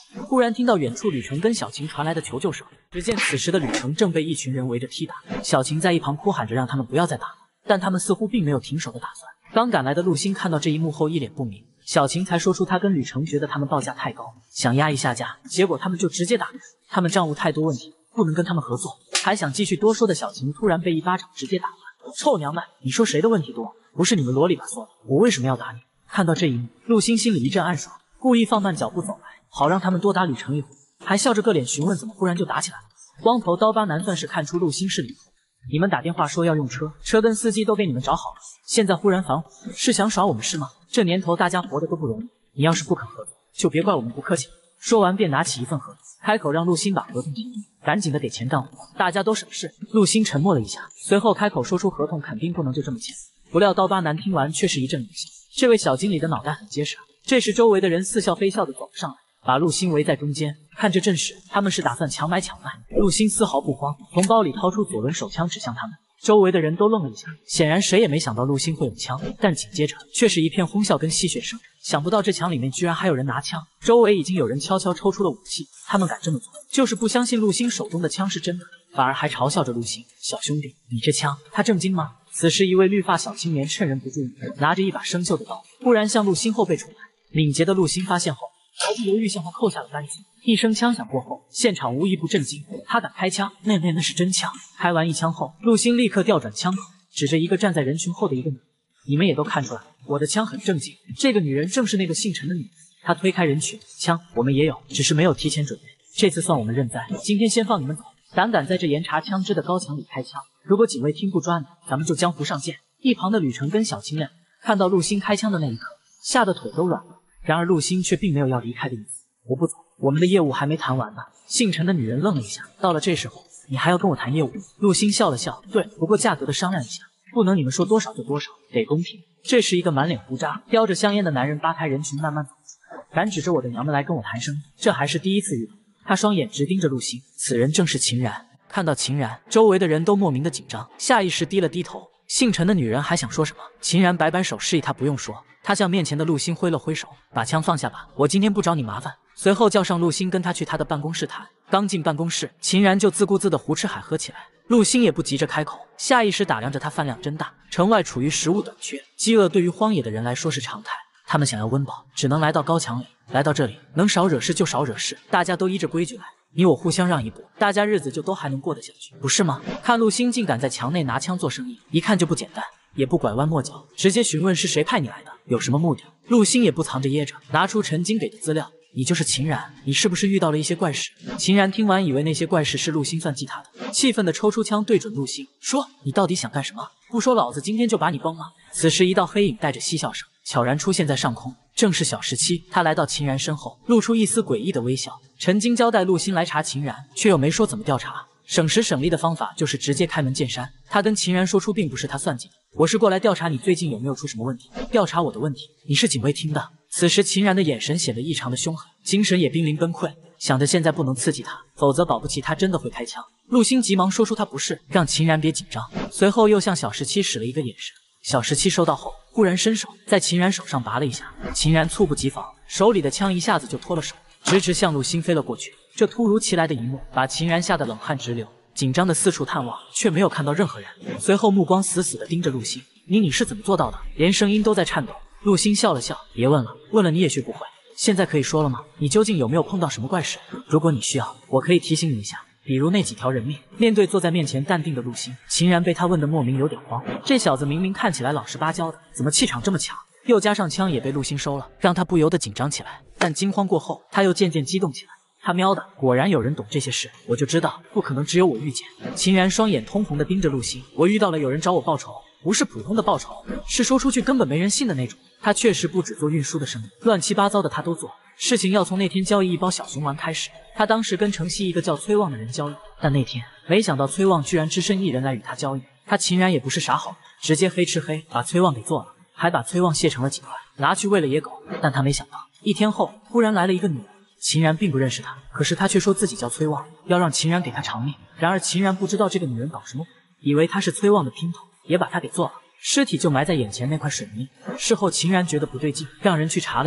Speaker 1: 忽然听到远处吕程跟小晴传来的求救声，只见此时的吕程正被一群人围着踢打，小晴在一旁哭喊着让他们不要再打了，但他们似乎并没有停手的打算。刚赶来的陆星看到这一幕后一脸不明，小晴才说出他跟吕程觉得他们报价太高，想压一下价，结果他们就直接打人，他们账务太多问题，不能跟他们合作。还想继续多说的小晴突然被一巴掌直接打断，臭娘们，你说谁的问题多？不是你们萝莉吧嗦的，我为什么要打你？看到这一幕，陆星心里一阵暗爽，故意放慢脚步走来，好让他们多打吕程一回，还笑着个脸询问怎么忽然就打起来了。光头刀疤男算是看出陆星是理由，你们打电话说要用车，车跟司机都给你们找好了，现在忽然反悔，是想耍我们是吗？这年头大家活得都不容易，你要是不肯合作，就别怪我们不客气了。说完便拿起一份合同，开口让陆星把合同签订，赶紧的给钱干活，大家都省事。陆星沉默了一下，随后开口说出合同肯定不能就这么签。不料刀疤男听完却是一阵冷笑，这位小经理的脑袋很结实啊。这时周围的人似笑非笑的走了上来，把陆星围在中间。看这阵势，他们是打算强买强卖。陆星丝毫不慌，从包里掏出左轮手枪指向他们。周围的人都愣了一下，显然谁也没想到陆星会有枪，但紧接着却是一片哄笑跟吸血声。想不到这墙里面居然还有人拿枪，周围已经有人悄悄抽出了武器。他们敢这么做，就是不相信陆星手中的枪是真的，反而还嘲笑着陆星：“小兄弟，你这枪他正经吗？”此时，一位绿发小青年趁人不注意，拿着一把生锈的刀，忽然向陆星后背冲来。敏捷的陆星发现后，毫不犹豫向他扣下了扳机。一声枪响过后，现场无一不震惊。他敢开枪，那那那是真枪。开完一枪后，陆星立刻调转枪口，指着一个站在人群后的一个女人：“你们也都看出来，我的枪很正经。”这个女人正是那个姓陈的女人。她推开人群，枪我们也有，只是没有提前准备，这次算我们认栽。今天先放你们走。胆敢在这严查枪支的高墙里开枪，如果警卫听不专的，咱们就江湖上见。一旁的吕程跟小青亮看到陆星开枪的那一刻，吓得腿都软了。然而陆星却并没有要离开的意思。我不走，我们的业务还没谈完呢。姓陈的女人愣了一下，到了这时候，你还要跟我谈业务？陆星笑了笑，对，不过价格的商量一下，不能你们说多少就多少，得公平。这时一个满脸胡渣、叼着香烟的男人扒开人群慢慢走出来，敢指着我的娘们来跟我谈生意，这还是第一次遇到。他双眼直盯着陆星，此人正是秦然。看到秦然，周围的人都莫名的紧张，下意识低了低头。姓陈的女人还想说什么，秦然摆摆手示意她不用说。他向面前的陆星挥了挥手，把枪放下吧，我今天不找你麻烦。随后叫上陆星跟他去他的办公室谈。刚进办公室，秦然就自顾自的胡吃海喝起来。陆星也不急着开口，下意识打量着他饭量真大。城外处于食物短缺，饥饿对于荒野的人来说是常态，他们想要温饱，只能来到高墙里。来到这里，能少惹事就少惹事，大家都依着规矩来，你我互相让一步，大家日子就都还能过得下去，不是吗？看陆星竟敢在墙内拿枪做生意，一看就不简单，也不拐弯抹角，直接询问是谁派你来的，有什么目的。陆星也不藏着掖着，拿出陈金给的资料，你就是秦然，你是不是遇到了一些怪事？秦然听完以为那些怪事是陆星算计他的，气愤的抽出枪对准陆星，说你到底想干什么？不说老子今天就把你崩了。此时一道黑影带着嬉笑声悄然出现在上空，正是小十七。他来到秦然身后，露出一丝诡异的微笑。陈金交代陆星来查秦然，却又没说怎么调查，省时省力的方法就是直接开门见山。他跟秦然说出并不是他算计的，我是过来调查你最近有没有出什么问题，调查我的问题，你是警卫厅的。此时秦然的眼神显得异常的凶狠，精神也濒临崩溃，想着现在不能刺激他，否则保不齐他真的会开枪。陆星急忙说出他不是，让秦然别紧张，随后又向小十七使了一个眼神。小十七收到后，忽然伸手在秦然手上拔了一下，秦然猝不及防，手里的枪一下子就脱了手，直直向陆星飞了过去。这突如其来的一幕把秦然吓得冷汗直流，紧张的四处探望，却没有看到任何人。随后目光死死地盯着陆星，你你是怎么做到的？连声音都在颤抖。陆星笑了笑，别问了，问了你也学不会。现在可以说了吗？你究竟有没有碰到什么怪事？如果你需要，我可以提醒你一下，比如那几条人命。面对坐在面前淡定的陆星，秦然被他问得莫名有点慌。这小子明明看起来老实巴交的，怎么气场这么强？又加上枪也被陆星收了，让他不由得紧张起来。但惊慌过后，他又渐渐激动起来。他喵的，果然有人懂这些事，我就知道不可能只有我遇见。秦然双眼通红的盯着陆星，我遇到了有人找我报仇，不是普通的报仇，是说出去根本没人信的那种。他确实不只做运输的生意，乱七八糟的他都做。事情要从那天交易一包小熊丸开始。他当时跟城西一个叫崔旺的人交易，但那天没想到崔旺居然只身一人来与他交易。他秦然也不是傻好人，直接黑吃黑把崔旺给做了，还把崔旺卸成了几块，拿去喂了野狗。但他没想到，一天后忽然来了一个女人。秦然并不认识她，可是他却说自己叫崔旺，要让秦然给他偿命。然而秦然不知道这个女人搞什么鬼，以为她是崔旺的姘头，也把她给做了，尸体就埋在眼前那块水泥。事后秦然觉得不对劲，让人去查了一下，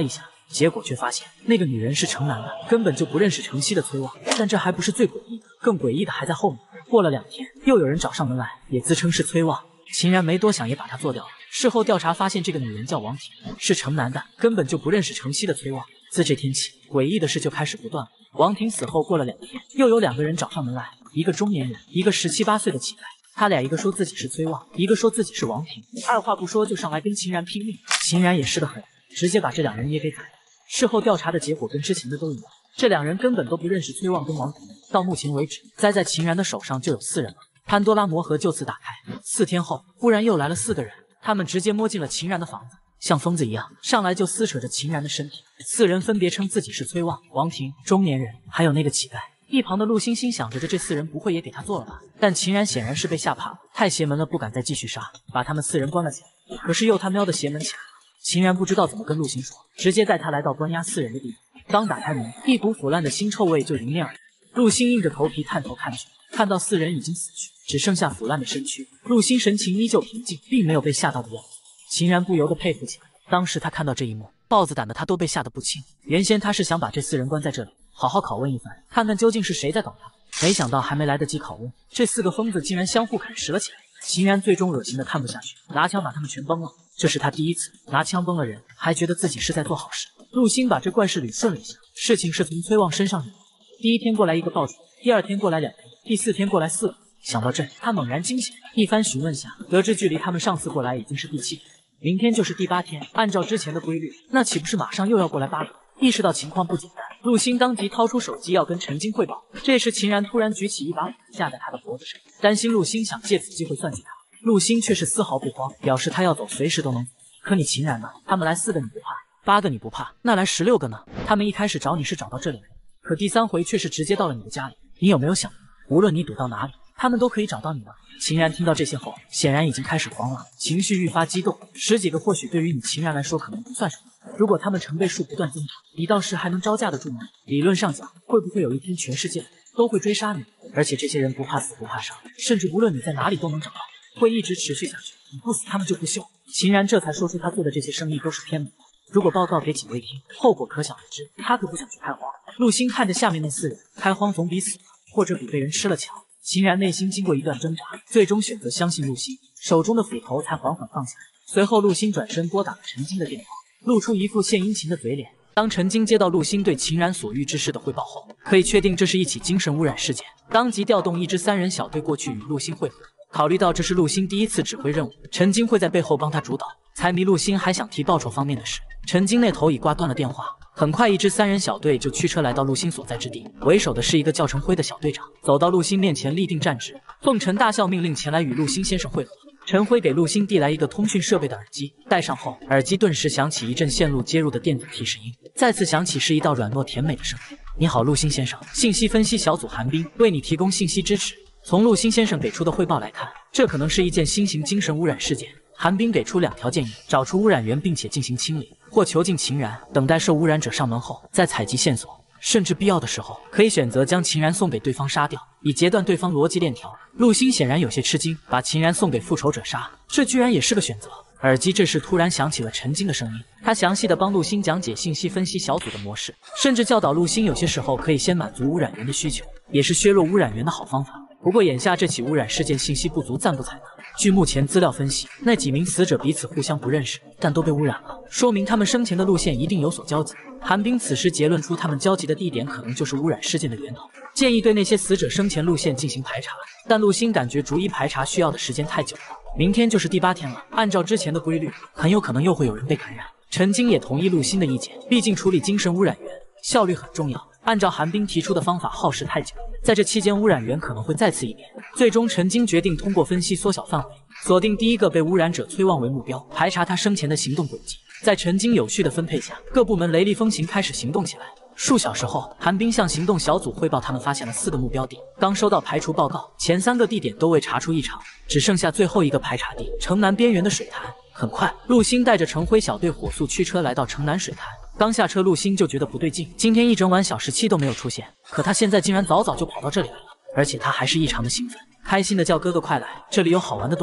Speaker 1: 结果却发现那个女人是城南的，根本就不认识城西的崔旺。但这还不是最诡异的，更诡异的还在后面。过了两天，又有人找上门来，也自称是崔旺。秦然没多想，也把他做掉了。事后调查发现，这个女人叫王婷，是城南的，根本就不认识城西的崔旺。自这天起，诡异的事就开始不断了。王婷死后过了两天，又有两个人找上门来，一个中年人，一个十七八岁的乞丐。他俩一个说自己是崔旺，一个说自己是王婷，二话不说就上来跟秦然拼命。秦然也是的很，直接把这两人也给砍了。事后调查的结果跟之前的都一样，这两人根本都不认识崔旺跟王婷。到目前为止，栽在秦然的手上就有四人了。潘多拉魔盒就此打开。四天后，忽然又来了四个人，他们直接摸进了秦然的房子，像疯子一样上来就撕扯着秦然的身体。四人分别称自己是崔旺、王婷、中年人，还有那个乞丐。一旁的陆星心想着，这四人不会也给他做了吧？但秦然显然是被吓怕了，太邪门了，不敢再继续杀，把他们四人关了起来。可是又他喵的邪门起来了，秦然不知道怎么跟陆星说，直接带他来到关押四人的地方。刚打开门，一股腐烂的腥臭味就迎面而来。陆星硬着头皮探头看去，看到四人已经死去，只剩下腐烂的身躯。陆星神情依旧平静，并没有被吓到的样子。秦然不由得佩服起来。当时他看到这一幕，豹子胆的他都被吓得不轻。原先他是想把这四人关在这里，好好拷问一番，看看究竟是谁在搞他。没想到还没来得及拷问，这四个疯子竟然相互啃食了起来。秦然最终恶心的看不下去，拿枪把他们全崩了。这是他第一次拿枪崩了人，还觉得自己是在做好事。陆星把这怪事捋顺了一下，事情是从崔旺身上惹的。第一天过来一个爆主，第二天过来两个，第四天过来四个。想到这，他猛然惊醒，一番询问下，得知距离他们上次过来已经是第七天，明天就是第八天。按照之前的规律，那岂不是马上又要过来八个？意识到情况不简单，陆星当即掏出手机要跟陈金汇报。这时秦然突然举起一把斧架在他的脖子上，担心陆星想借此机会算计他。陆星却是丝毫不慌，表示他要走随时都能走。可你秦然呢？他们来四个你不怕，八个你不怕，那来十六个呢？他们一开始找你是找到这里来，可第三回却是直接到了你的家里。你有没有想过，无论你躲到哪里，他们都可以找到你呢？秦然听到这些后，显然已经开始慌了，情绪愈发激动。十几个或许对于你秦然来说可能不算什么，如果他们成倍数不断增长，你到时还能招架得住吗？理论上讲，会不会有一天全世界都会追杀你？而且这些人不怕死不怕伤，甚至无论你在哪里都能找到，会一直持续下去。你不死他们就不休。秦然这才说出他做的这些生意都是偏门，如果报告给警卫听，后果可想而知。他可不想去开荒。陆星看着下面那四人，开荒总比死或者比被人吃了强。秦然内心经过一段挣扎，最终选择相信陆星，手中的斧头才缓缓放下。随后陆星转身拨打了陈金的电话，露出一副献殷勤的嘴脸。当陈金接到陆星对秦然所遇之事的汇报后，可以确定这是一起精神污染事件，当即调动一支三人小队过去与陆星会合。考虑到这是陆星第一次指挥任务，陈金会在背后帮他主导，猜谜陆星还想提报酬方面的事。陈金那头已挂断了电话。很快，一支三人小队就驱车来到陆星所在之地，为首的是一个叫陈辉的小队长，走到陆星面前立定站直，奉陈大校命令前来与陆星先生会合。陈辉给陆星递来一个通讯设备的耳机，戴上后，耳机顿时响起一阵线路接入的电子提示音，再次响起是一道软糯甜美的声音：“你好，陆星先生，信息分析小组韩冰为你提供信息支持。”从陆星先生给出的汇报来看，这可能是一件新型精神污染事件。韩冰给出两条建议：找出污染源并且进行清理，或囚禁秦然，等待受污染者上门后再采集线索，甚至必要的时候可以选择将秦然送给对方杀掉，以截断对方逻辑链条。陆星显然有些吃惊，把秦然送给复仇者杀，这居然也是个选择。耳机这时突然响起了陈金的声音，他详细的帮陆星讲解信息分析小组的模式，甚至教导陆星有些时候可以先满足污染源的需求，也是削弱污染源的好方法。不过眼下这起污染事件信息不足，暂不采纳。据目前资料分析，那几名死者彼此互相不认识，但都被污染了，说明他们生前的路线一定有所交集。韩冰此时结论出，他们交集的地点可能就是污染事件的源头，建议对那些死者生前路线进行排查。但陆星感觉逐一排查需要的时间太久了，明天就是第八天了，按照之前的规律，很有可能又会有人被感染。陈金也同意陆星的意见，毕竟处理精神污染源效率很重要。按照韩冰提出的方法，耗时太久，在这期间污染源可能会再次异变。最终陈金决定通过分析缩小范围，锁定第一个被污染者崔旺为目标，排查他生前的行动轨迹。在陈金有序的分配下，各部门雷厉风行开始行动起来。数小时后，韩冰向行动小组汇报，他们发现了四个目标地，刚收到排除报告，前三个地点都未查出异常，只剩下最后一个排查地城南边缘的水潭。很快，陆星带着陈辉小队火速驱车来到城南水潭。刚下车，陆星就觉得不对劲，今天一整晚小十七都没有出现，可他现在竟然早早就跑到这里来了，而且他还是异常的兴奋，开心的叫哥哥快来，这里有好玩的东西哦。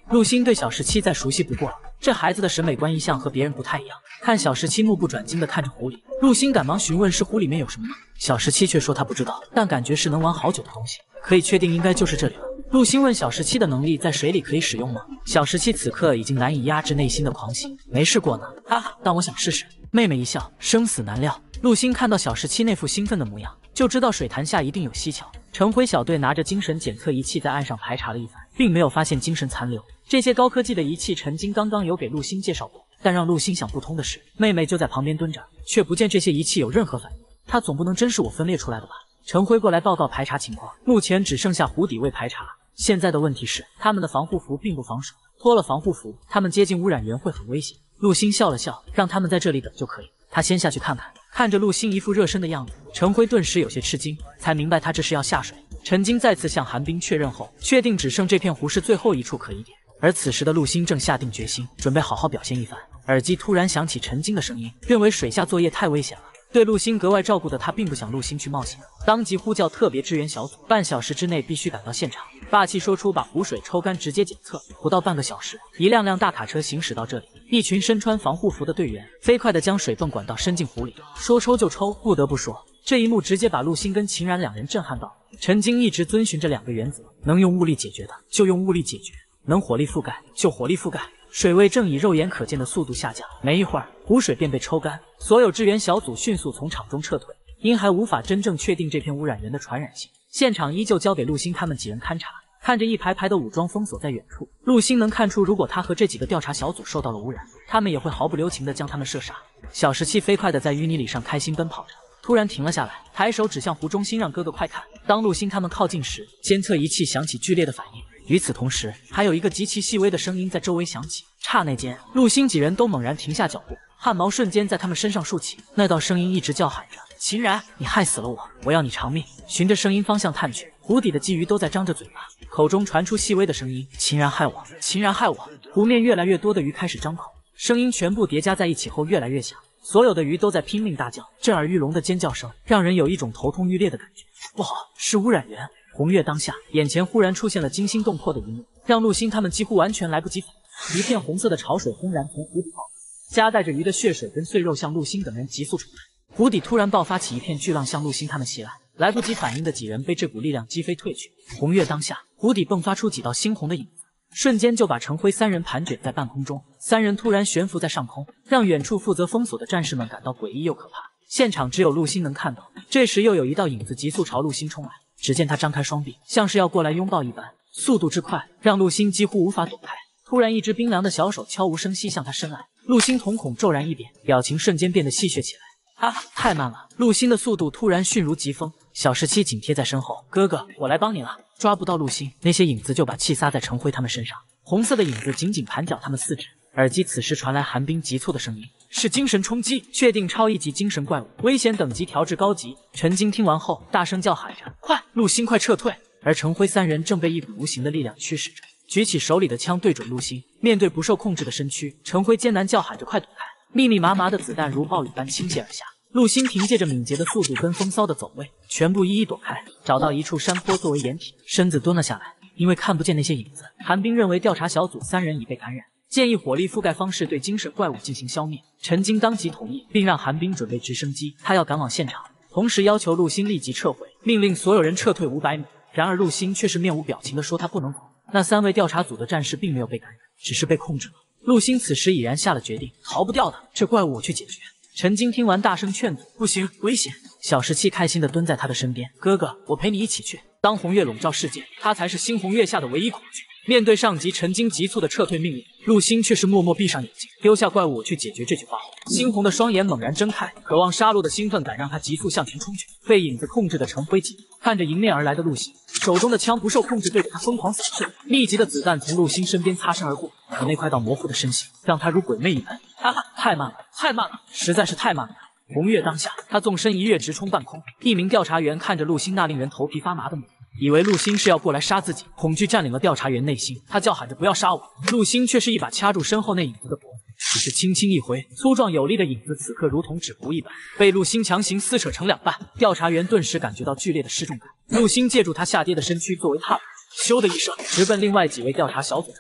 Speaker 1: 陆星对小十七再熟悉不过了，这孩子的审美观一向和别人不太一样。看小十七目不转睛地看着壶里，陆星赶忙询问是壶里面有什么吗？小十七却说他不知道，但感觉是能玩好久的东西，可以确定应该就是这里了。陆星问小十七的能力在水里可以使用吗？小十七此刻已经难以压制内心的狂喜，没试过呢，哈哈，但我想试试。妹妹一笑，生死难料。陆星看到小十七那副兴奋的模样，就知道水潭下一定有蹊跷。陈辉小队拿着精神检测仪器在岸上排查了一番，并没有发现精神残留。这些高科技的仪器，陈晶刚刚有给陆星介绍过，但让陆星想不通的是，妹妹就在旁边蹲着，却不见这些仪器有任何反应。她总不能真是我分裂出来的吧？陈辉过来报告排查情况，目前只剩下湖底未排查。现在的问题是，他们的防护服并不防水，脱了防护服，他们接近污染源会很危险。陆星笑了笑，让他们在这里等就可以。他先下去看看。看着陆星一副热身的样子，陈辉顿时有些吃惊，才明白他这是要下水。陈晶再次向韩冰确认后，确定只剩这片湖是最后一处可疑点。而此时的陆星正下定决心，准备好好表现一番。耳机突然响起陈晶的声音，认为水下作业太危险了。对陆星格外照顾的他，并不想陆星去冒险，当即呼叫特别支援小组，半小时之内必须赶到现场。霸气说出把湖水抽干，直接检测。不到半个小时，一辆辆大卡车行驶到这里，一群身穿防护服的队员飞快地将水泵管道伸进湖里，说抽就抽。不得不说，这一幕直接把陆星跟秦然两人震撼到。陈晶一直遵循着两个原则：能用物力解决的就用物力解决，能火力覆盖就火力覆盖。水位正以肉眼可见的速度下降，没一会儿，湖水便被抽干。所有支援小组迅速从场中撤退，因还无法真正确定这片污染源的传染性，现场依旧交给陆星他们几人勘察。看着一排排的武装封锁在远处，陆星能看出，如果他和这几个调查小组受到了污染，他们也会毫不留情地将他们射杀。小十七飞快地在淤泥里上开心奔跑着，突然停了下来，抬手指向湖中心，让哥哥快看。当陆星他们靠近时，监测仪器响起剧烈的反应。与此同时，还有一个极其细微的声音在周围响起。刹那间，陆星几人都猛然停下脚步，汗毛瞬间在他们身上竖起。那道声音一直叫喊着：“秦然，你害死了我，我要你偿命！”循着声音方向探去，湖底的鲫鱼都在张着嘴巴，口中传出细微的声音：“秦然害我，秦然害我！”湖面越来越多的鱼开始张口，声音全部叠加在一起后越来越响，所有的鱼都在拼命大叫，震耳欲聋的尖叫声让人有一种头痛欲裂的感觉。不好，是污染源！红月当下，眼前忽然出现了惊心动魄的一幕，让陆星他们几乎完全来不及反应。一片红色的潮水轰然从湖底爆发，夹带着鱼的血水跟碎肉向陆星等人急速冲来。湖底突然爆发起一片巨浪，向陆星他们袭来。来不及反应的几人被这股力量击飞退去。红月当下，湖底迸发出几道猩红的影子，瞬间就把陈辉三人盘卷在半空中。三人突然悬浮在上空，让远处负责封锁的战士们感到诡异又可怕。现场只有陆星能看到。这时又有一道影子急速朝陆星冲来。只见他张开双臂，像是要过来拥抱一般，速度之快让陆星几乎无法躲开。突然，一只冰凉的小手悄无声息向他伸来，陆星瞳孔骤然一扁，表情瞬间变得戏谑起来。啊，太慢了！陆星的速度突然迅如疾风。小十七紧贴在身后，哥哥，我来帮你了。抓不到陆星，那些影子就把气撒在陈辉他们身上。红色的影子紧紧盘绞他们四肢。耳机此时传来寒冰急促的声音。是精神冲击，确定超一级精神怪物，危险等级调至高级。陈晶听完后，大声叫喊着：“快，陆星，快撤退！”而陈辉三人正被一股无形的力量驱使着，举起手里的枪对准陆星。面对不受控制的身躯，陈辉艰难叫喊着：“快躲开！”密密麻麻的子弹如暴雨般倾泻而下。陆星凭借着敏捷的速度跟风骚的走位，全部一一躲开，找到一处山坡作为掩体，身子蹲了下来。因为看不见那些影子，韩冰认为调查小组三人已被感染。建议火力覆盖方式对精神怪物进行消灭。陈晶当即同意，并让韩冰准备直升机，他要赶往现场，同时要求陆星立即撤回，命令所有人撤退五百米。然而陆星却是面无表情地说他不能走。那三位调查组的战士并没有被感染，只是被控制了。陆星此时已然下了决定，逃不掉的，这怪物我去解决。陈晶听完大声劝阻，不行，危险。小十七开心地蹲在他的身边，哥哥，我陪你一起去。当红月笼罩世界，他才是猩红月下的唯一恐惧。面对上级陈晶急促的撤退命令，陆星却是默默闭上眼睛，丢下怪物我去解决这句话后，猩红的双眼猛然睁开，渴望杀戮的兴奋感让他急速向前冲去。被影子控制的陈辉紧看着迎面而来的陆星，手中的枪不受控制对着他疯狂扫射，密集的子弹从陆星身边擦身而过，可那快到模糊的身形让他如鬼魅一般。哈哈，太慢了，太慢了，实在是太慢了。红月当下，他纵身一跃，直冲半空。一名调查员看着陆星那令人头皮发麻的模样，以为陆星是要过来杀自己，恐惧占领了调查员内心，他叫喊着不要杀我。陆星却是一把掐住身后那影子的脖子，只是轻轻一挥，粗壮有力的影子此刻如同纸糊一般，被陆星强行撕扯成两半。调查员顿时感觉到剧烈的失重感，陆星借助他下跌的身躯作为踏板，咻的一声直奔另外几位调查小组成员。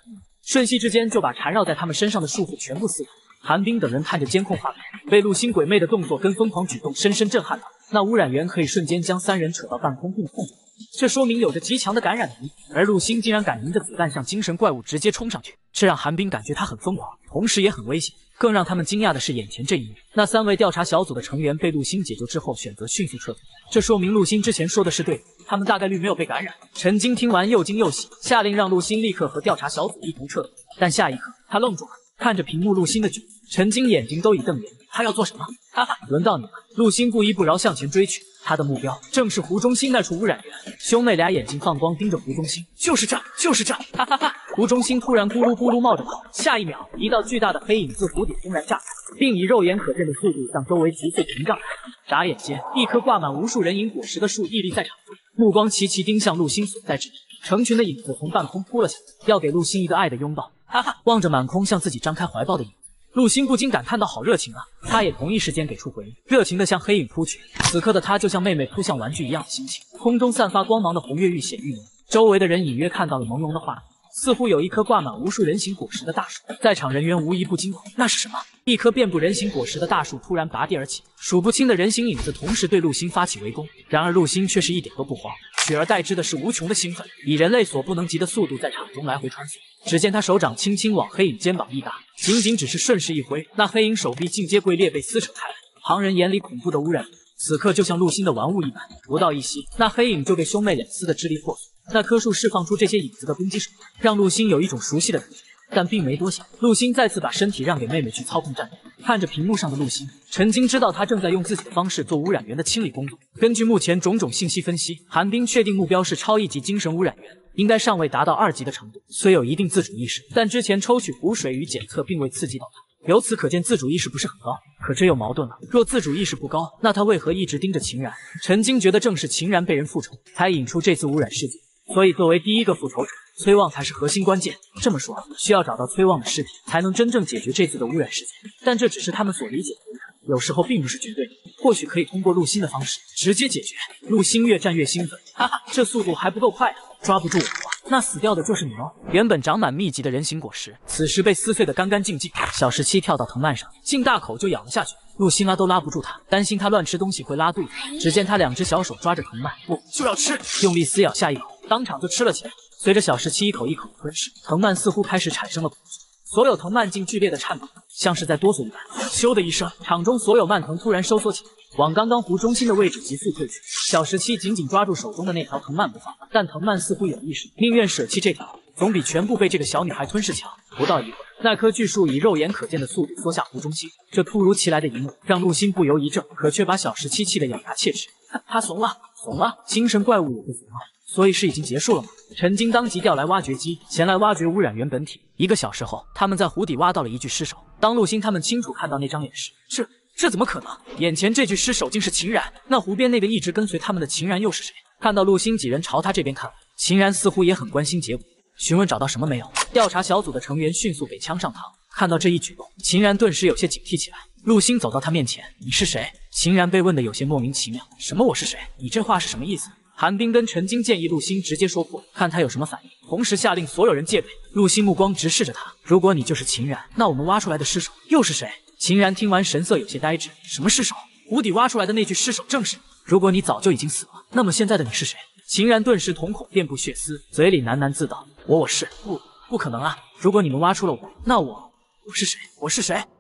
Speaker 1: 瞬息之间就把缠绕在他们身上的束缚全部撕开。韩冰等人看着监控画面，被陆星鬼魅的动作跟疯狂举动深深震撼到。那污染源可以瞬间将三人扯到半空并控制，这说明有着极强的感染能力。而陆星竟然敢迎着子弹向精神怪物直接冲上去，这让韩冰感觉他很疯狂，同时也很危险。更让他们惊讶的是眼前这一幕，那三位调查小组的成员被陆星解救之后选择迅速撤退，这说明陆星之前说的是对的，他们大概率没有被感染。陈晶听完又惊又喜，下令让陆星立刻和调查小组一同撤退。但下一刻他愣住了，看着屏幕陆星的举动，陈晶眼睛都已瞪圆，他要做什么？哈哈，轮到你了！陆星不依不饶向前追去，他的目标正是湖中心那处污染源。兄妹俩眼睛放光盯着湖中心，就是这，就是这！哈哈哈！湖中心突然咕噜咕噜冒着泡，下一秒，一道巨大的黑影自湖底轰然炸开，并以肉眼可见的速度向周围急速膨胀。眨眼间，一棵挂满无数人影果实的树屹立在场中，目光齐齐盯向陆星所在之地。成群的影子从半空扑了下来，要给陆星一个爱的拥抱。哈哈！望着满空向自己张开怀抱的影子，陆星不禁感叹道：“好热情啊！”他也同一时间给出回应，热情地向黑影扑去。此刻的他就像妹妹扑向玩具一样的心情。空中散发光芒的红月愈显愈浓，周围的人隐约看到了朦胧的画面，似乎有一棵挂满无数人形果实的大树。在场人员无一不惊恐，那是什么？一棵遍布人形果实的大树突然拔地而起，数不清的人形影子同时对陆星发起围攻。然而陆星却是一点都不慌，取而代之的是无穷的兴奋，以人类所不能及的速度在场中来回穿梭。只见他手掌轻轻往黑影肩膀一搭，仅仅只是顺势一挥，那黑影手臂尽皆龟裂被撕扯开来。旁人眼里恐怖的污染此刻就像陆星的玩物一般，不到一息，那黑影就被兄妹俩撕得支离破碎。那棵树释放出这些影子的攻击手段，让陆星有一种熟悉的感觉。但并没多想，陆星再次把身体让给妹妹去操控战斗。看着屏幕上的陆星，陈晶知道他正在用自己的方式做污染源的清理工作。根据目前种种信息分析，韩冰确定目标是超一级精神污染源，应该尚未达到二级的程度。虽有一定自主意识，但之前抽取湖水与检测并未刺激到他，由此可见自主意识不是很高。可这又矛盾了，若自主意识不高，那他为何一直盯着秦然？陈晶觉得正是秦然被人复仇，才引出这次污染事件。所以作为第一个复仇者，崔旺才是核心关键。这么说，需要找到崔旺的尸体，才能真正解决这次的污染事件。但这只是他们所理解的污染，有时候并不是绝对的。或许可以通过陆星的方式直接解决。陆星越战越兴奋，哈哈，这速度还不够快啊！抓不住我，那死掉的就是你哦。原本长满密集的人形果实，此时被撕碎得干干净净。小十七跳到藤蔓上，劲大口就咬了下去。陆星拉都拉不住他，担心他乱吃东西会拉肚子。只见他两只小手抓着藤蔓，不就要吃，用力撕咬下一口，当场就吃了起来。随着小十七一口一口吞噬，藤蔓似乎开始产生了苦涩，所有藤蔓竟剧烈的颤抖，像是在哆嗦一般。咻的一声，场中所有蔓藤突然收缩起来，往刚刚湖中心的位置急速退去。小十七紧紧抓住手中的那条藤蔓不放，但藤蔓似乎有意识，宁愿舍弃这条，总比全部被这个小女孩吞噬强。不到一会儿，那棵巨树以肉眼可见的速度缩下湖中心。这突如其来的一幕让陆星不由一怔，可却把小十七气得咬牙切齿。他他怂了，怂了！精神怪物也会怂了。所以是已经结束了吗？陈晶当即调来挖掘机，前来挖掘污染源本体。一个小时后，他们在湖底挖到了一具尸首。当陆星他们清楚看到那张脸时，这这怎么可能？眼前这具尸首竟是秦然，那湖边那个一直跟随他们的秦然又是谁？看到陆星几人朝他这边看来，秦然似乎也很关心结果。询问找到什么没有？调查小组的成员迅速给枪上膛。看到这一举动，秦然顿时有些警惕起来。陆星走到他面前，你是谁？秦然被问得有些莫名其妙。什么我是谁？你这话是什么意思？韩冰跟陈晶建议陆星直接说破，看他有什么反应，同时下令所有人戒备。陆星目光直视着他，如果你就是秦然，那我们挖出来的尸首又是谁？秦然听完神色有些呆滞，什么尸首？湖底挖出来的那具尸首正是。如果你早就已经死了，那么现在的你是谁？秦然顿时瞳孔遍布血丝，嘴里喃喃自道：我我是不不可能啊！如果你们挖出了我，那我我是谁？我是谁？